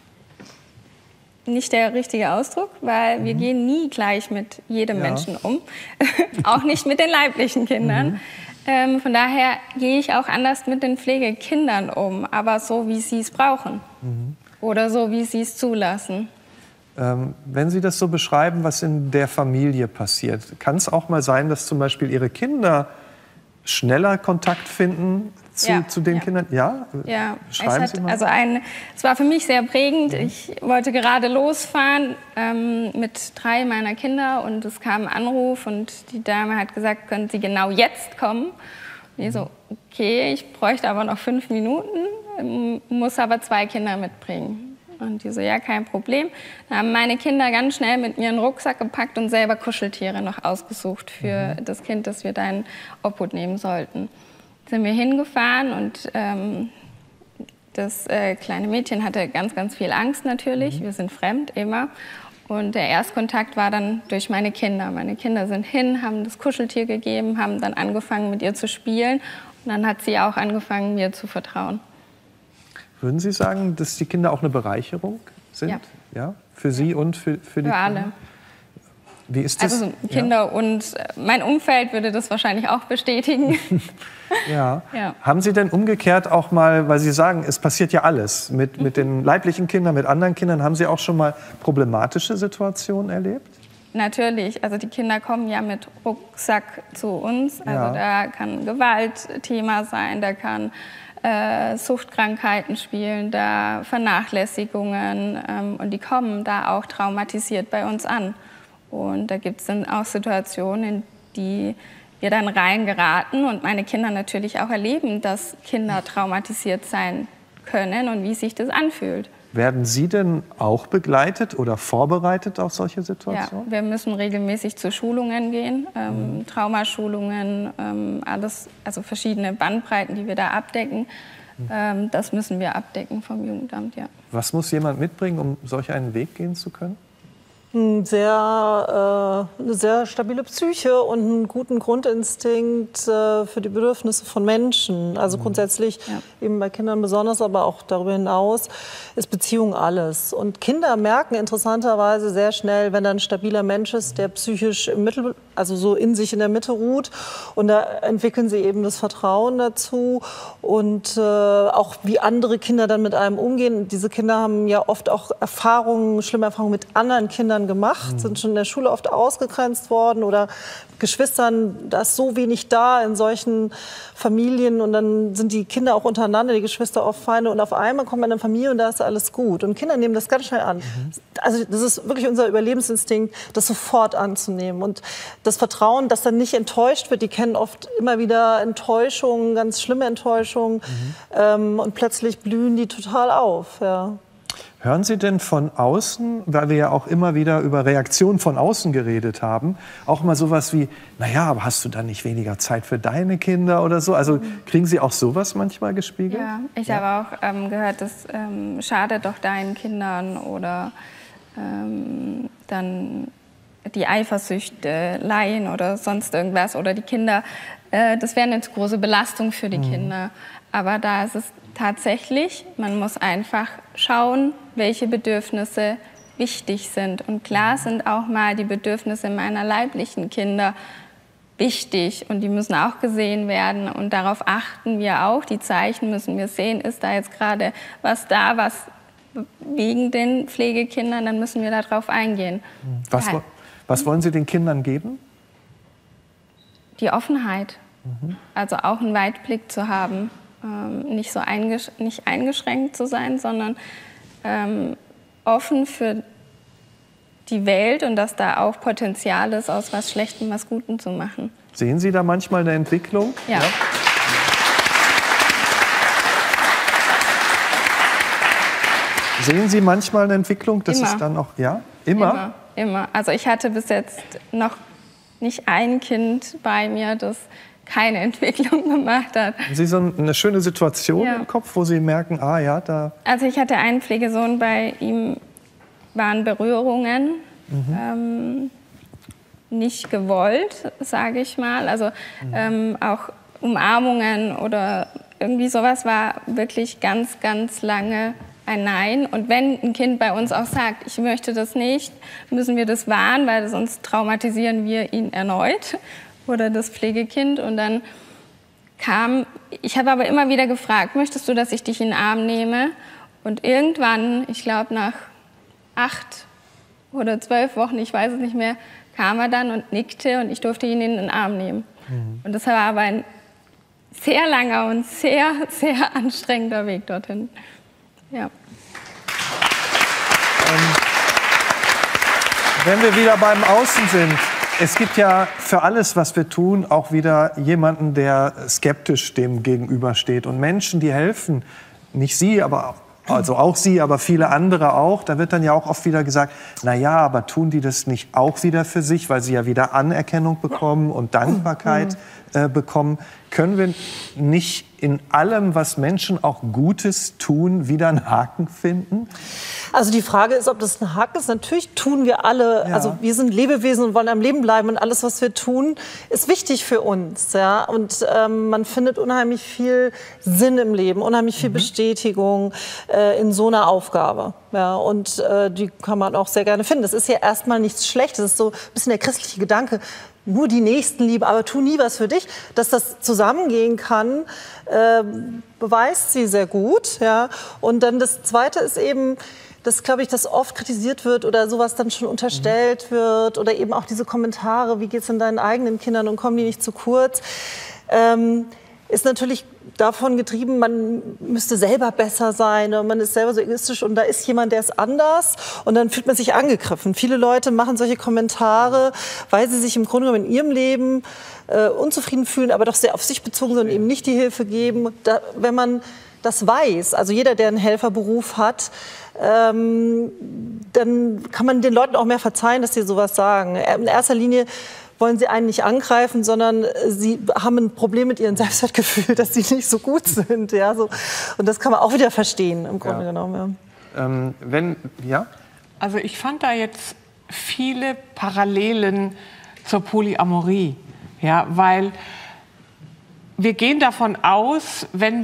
nicht der richtige Ausdruck, weil wir gehen nie gleich mit jedem Menschen um. Auch nicht mit den leiblichen Kindern. Von daher gehe ich auch anders mit den Pflegekindern um, aber so, wie sie es brauchen. Oder so, wie sie es zulassen. Wenn Sie das so beschreiben, was in der Familie passiert, kann es auch mal sein, dass zum Beispiel Ihre Kinder schneller Kontakt finden zu den Kindern? Ja? Ja, Schreiben Sie mal. Es war für mich sehr prägend. Ich wollte gerade losfahren mit 3 meiner Kinder und es kam ein Anruf und die Dame hat gesagt, können Sie genau jetzt kommen? Und ich so, okay, ich bräuchte aber noch 5 Minuten, muss aber 2 Kinder mitbringen. Und die so, ja, kein Problem. Dann haben meine Kinder ganz schnell mit mir einen Rucksack gepackt und selber Kuscheltiere noch ausgesucht für das Kind, das wir da in Obhut nehmen sollten. Sind wir hingefahren und das kleine Mädchen hatte ganz, ganz viel Angst natürlich. Wir sind fremd, immer. Und der Erstkontakt war dann durch meine Kinder. Meine Kinder sind hin, haben das Kuscheltier gegeben, haben dann angefangen, mit ihr zu spielen. Und dann hat sie auch angefangen, mir zu vertrauen. Würden Sie sagen, dass die Kinder auch eine Bereicherung sind? Ja? Für Sie und für die Kinder? Für alle. Wie ist das? Also Kinder und mein Umfeld würde das wahrscheinlich auch bestätigen. Ja. Haben Sie denn umgekehrt auch mal, weil Sie sagen, es passiert ja alles, mit den leiblichen Kindern, mit anderen Kindern, haben Sie auch schon mal problematische Situationen erlebt? Natürlich, also die Kinder kommen ja mit Rucksack zu uns. Also da kann Gewalt Thema sein, da kann Suchtkrankheiten spielen, da Vernachlässigungen und die kommen da auch traumatisiert bei uns an. Und da gibt es dann auch Situationen, in die wir dann reingeraten und meine Kinder natürlich auch erleben, dass Kinder traumatisiert sein können und wie sich das anfühlt. Werden Sie denn auch begleitet oder vorbereitet auf solche Situationen? Ja, wir müssen regelmäßig zu Schulungen gehen, Traumaschulungen, alles, also verschiedene Bandbreiten, die wir da abdecken. Das müssen wir abdecken vom Jugendamt, ja. Was muss jemand mitbringen, um solch einen Weg gehen zu können? Eine sehr stabile Psyche und einen guten Grundinstinkt für die Bedürfnisse von Menschen. Also grundsätzlich, eben bei Kindern besonders, aber auch darüber hinaus, ist Beziehung alles. Und Kinder merken interessanterweise sehr schnell, wenn da ein stabiler Mensch ist, der psychisch also so in sich in der Mitte ruht. Und da entwickeln sie eben das Vertrauen dazu und auch wie andere Kinder dann mit einem umgehen. Diese Kinder haben ja oft auch schlimme Erfahrungen mit anderen Kindern gemacht, sind schon in der Schule oft ausgegrenzt worden oder Geschwistern, da ist so wenig da in solchen Familien und dann sind die Kinder auch untereinander, die Geschwister oft Feinde und auf einmal kommt man in eine Familie und da ist alles gut und Kinder nehmen das ganz schnell an. Also das ist wirklich unser Überlebensinstinkt, das sofort anzunehmen und das Vertrauen, das dann nicht enttäuscht wird, die kennen oft immer wieder Enttäuschungen, ganz schlimme Enttäuschungen und plötzlich blühen die total auf, ja. Hören Sie denn von außen, weil wir ja auch immer wieder über Reaktionen von außen geredet haben, auch mal sowas wie, naja, aber hast du dann nicht weniger Zeit für deine Kinder oder so? Also kriegen Sie auch sowas manchmal gespiegelt? Ja, ich habe auch gehört, das schadet doch deinen Kindern oder dann die Eifersüchteleien oder sonst irgendwas oder die Kinder, das wäre eine zu große Belastung für die Kinder. Aber da ist es tatsächlich, man muss einfach schauen, welche Bedürfnisse wichtig sind. Und klar sind auch mal die Bedürfnisse meiner leiblichen Kinder wichtig und die müssen auch gesehen werden. Und darauf achten wir auch, die Zeichen müssen wir sehen, ist da jetzt gerade was da, was wegen den Pflegekindern, dann müssen wir darauf eingehen. Was wollen Sie den Kindern geben? Die Offenheit, also auch einen Weitblick zu haben, nicht so nicht eingeschränkt zu sein, sondern offen für die Welt und dass da auch Potenzial ist, aus was Schlechtem was Gutem zu machen. Sehen Sie da manchmal eine Entwicklung? Ja. Sehen Sie manchmal eine Entwicklung? Das Immer. ist dann auch, ja? Immer? Immer. Also ich hatte bis jetzt noch nicht ein Kind bei mir, das keine Entwicklung gemacht hat. Haben Sie so eine schöne Situation im Kopf, wo Sie merken, ah ja, da... Also ich hatte einen Pflegesohn, bei ihm waren Berührungen nicht gewollt, sage ich mal. Also auch Umarmungen oder irgendwie sowas war wirklich ganz, ganz lange ein Nein. Und wenn ein Kind bei uns auch sagt, ich möchte das nicht, müssen wir das wahren, weil sonst traumatisieren wir ihn erneut oder das Pflegekind. Und dann ich habe aber immer wieder gefragt, möchtest du, dass ich dich in den Arm nehme? Und irgendwann, ich glaube nach 8 oder 12 Wochen, ich weiß es nicht mehr, kam er dann und nickte und ich durfte ihn in den Arm nehmen. Und das war aber ein sehr langer und sehr, sehr anstrengender Weg dorthin. Ja. Wenn wir wieder beim Außen sind, es gibt ja für alles, was wir tun, auch wieder jemanden, der skeptisch dem gegenübersteht. Und Menschen, die helfen, nicht Sie, aber also auch Sie, aber viele andere auch, da wird dann ja auch oft wieder gesagt, na ja, aber tun die das nicht auch wieder für sich, weil sie ja wieder Anerkennung bekommen und Dankbarkeit bekommen? Können wir nicht in allem, was Menschen auch Gutes tun, wieder einen Haken finden? Also die Frage ist, ob das ein Haken ist. Natürlich tun wir alle, also wir sind Lebewesen und wollen am Leben bleiben und alles, was wir tun, ist wichtig für uns. Ja? Und man findet unheimlich viel Sinn im Leben, unheimlich viel Bestätigung in so einer Aufgabe. Ja? Und die kann man auch sehr gerne finden. Das ist ja erstmal nichts Schlechtes. Das ist so ein bisschen der christliche Gedanke. Nur die Nächstenliebe, aber tu nie was für dich. Dass das zusammengehen kann, beweist sie sehr gut. Ja? Und dann das Zweite ist eben, dass, glaube ich, das oft kritisiert wird oder sowas dann schon unterstellt wird oder eben auch diese Kommentare, wie geht es denn deinen eigenen Kindern und kommen die nicht zu kurz, ist natürlich davon getrieben, man müsste selber besser sein und man ist selber so egoistisch und da ist jemand, der ist anders und dann fühlt man sich angegriffen. Viele Leute machen solche Kommentare, weil sie sich im Grunde genommen in ihrem Leben unzufrieden fühlen, aber doch sehr auf sich bezogen sind und eben nicht die Hilfe geben. Wenn man das weiß, also jeder, der einen Helferberuf hat, dann kann man den Leuten auch mehr verzeihen, dass sie sowas sagen. In erster Linie wollen sie einen nicht angreifen, sondern sie haben ein Problem mit ihrem Selbstwertgefühl, dass sie nicht so gut sind. Ja, so. Und das kann man auch wieder verstehen, im Grunde genommen. Ja. Also ich fand da jetzt viele Parallelen zur Polyamorie. Ja, weil wir gehen davon aus, wenn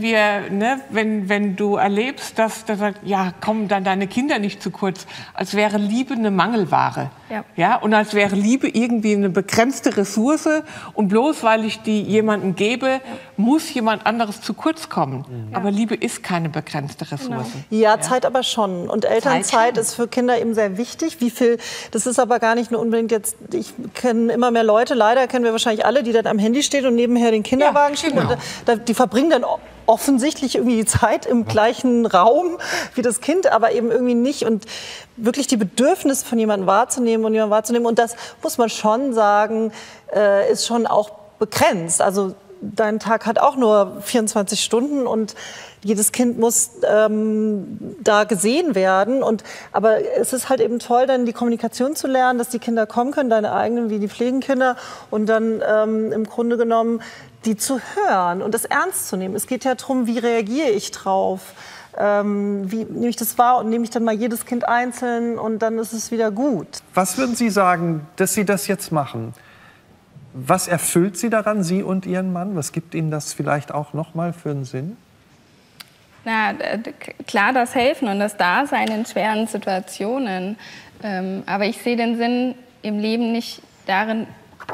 du erlebst, dass ja, kommen dann deine Kinder nicht zu kurz, als wäre Liebe eine Mangelware. Ja, und als wäre Liebe irgendwie eine begrenzte Ressource und bloß weil ich die jemandem gebe, muss jemand anderes zu kurz kommen. Aber Liebe ist keine begrenzte Ressource. Ja, Zeit aber schon. Und Elternzeit ist für Kinder eben sehr wichtig. Wie viel, das ist aber gar nicht nur unbedingt jetzt, ich kenne immer mehr Leute, leider kennen wir wahrscheinlich alle, die dann am Handy stehen und nebenher den Kinderwagen schieben. Genau. Und die verbringen dann offensichtlich irgendwie die Zeit im gleichen Raum wie das Kind, aber eben irgendwie nicht. Und wirklich die Bedürfnisse von jemandem wahrzunehmen und jemanden wahrzunehmen. Und das muss man schon sagen, ist schon auch begrenzt. Also dein Tag hat auch nur 24 Stunden und jedes Kind muss da gesehen werden. Aber es ist halt eben toll, dann die Kommunikation zu lernen, dass die Kinder kommen können, deine eigenen wie die Pflegenkinder, und dann im Grunde genommen die zu hören und das ernst zu nehmen. Es geht ja darum, wie reagiere ich drauf. Wie nehme ich das wahr und nehme ich dann mal jedes Kind einzeln und dann ist es wieder gut. Was würden Sie sagen, dass Sie das jetzt machen? Was erfüllt Sie daran, Sie und Ihren Mann? Was gibt Ihnen das vielleicht auch noch mal für einen Sinn? Na, klar, das Helfen und das Dasein in schweren Situationen. Aber ich sehe den Sinn im Leben nicht darin,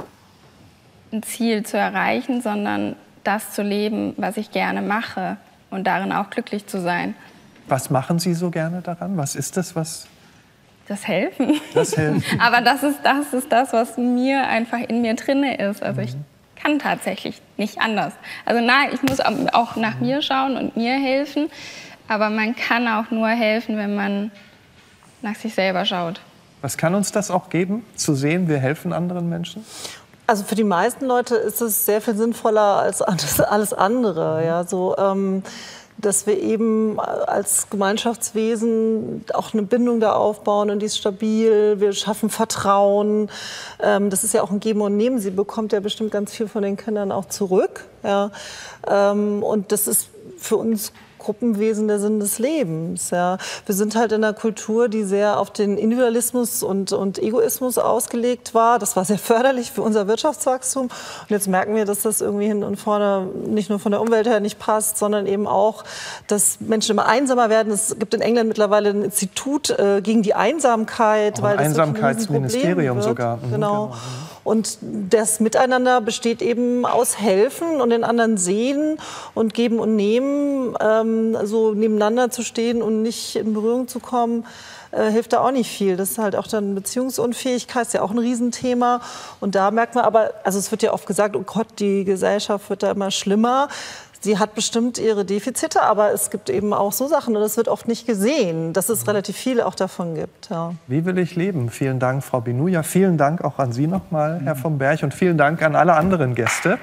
ein Ziel zu erreichen, sondern das zu leben, was ich gerne mache. Und darin auch glücklich zu sein. Was machen Sie so gerne daran? Was ist das, was... Das Helfen. Das Helfen. Aber das ist das, was mir einfach in mir drinne ist. Also ich kann tatsächlich nicht anders. Also nein, ich muss auch nach mir schauen und mir helfen. Aber man kann auch nur helfen, wenn man nach sich selber schaut. Was kann uns das auch geben, zu sehen, wir helfen anderen Menschen? Also für die meisten Leute ist es sehr viel sinnvoller als alles andere. Ja, so, dass wir eben als Gemeinschaftswesen auch eine Bindung da aufbauen und die ist stabil. Wir schaffen Vertrauen. Das ist ja auch ein Geben und Nehmen. Sie bekommt ja bestimmt ganz viel von den Kindern auch zurück. Ja. Und das ist für uns Gruppenwesen der Sinn des Lebens. Ja. Wir sind halt in einer Kultur, die sehr auf den Individualismus und Egoismus ausgelegt war. Das war sehr förderlich für unser Wirtschaftswachstum. Und jetzt merken wir, dass das irgendwie hin und vorne nicht nur von der Umwelt her nicht passt, sondern eben auch, dass Menschen immer einsamer werden. Es gibt in England mittlerweile ein Institut gegen die Einsamkeit. Auch weil ein das Einsamkeitsministerium wird. sogar. Genau. Und das Miteinander besteht eben aus Helfen und den anderen sehen und Geben und Nehmen. So nebeneinander zu stehen und nicht in Berührung zu kommen, hilft da auch nicht viel. Das ist halt auch dann Beziehungsunfähigkeit, ist ja auch ein Riesenthema. Und da merkt man aber, also es wird ja oft gesagt, oh Gott, die Gesellschaft wird da immer schlimmer. Sie hat bestimmt ihre Defizite, aber es gibt eben auch so Sachen und es wird oft nicht gesehen, dass es relativ viele auch davon gibt. Ja. Wie will ich leben? Vielen Dank, Frau Benuja. Vielen Dank auch an Sie nochmal, Herr vom Berg. Und vielen Dank an alle anderen Gäste.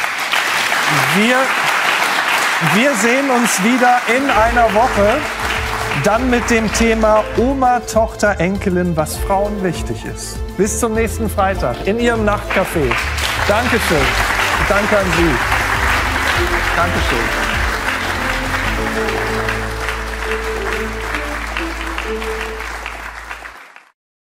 Wir sehen uns wieder in einer Woche, dann mit dem Thema Oma, Tochter, Enkelin, was Frauen wichtig ist. Bis zum nächsten Freitag in Ihrem Nachtcafé. Dankeschön. Danke an Sie. Dankeschön.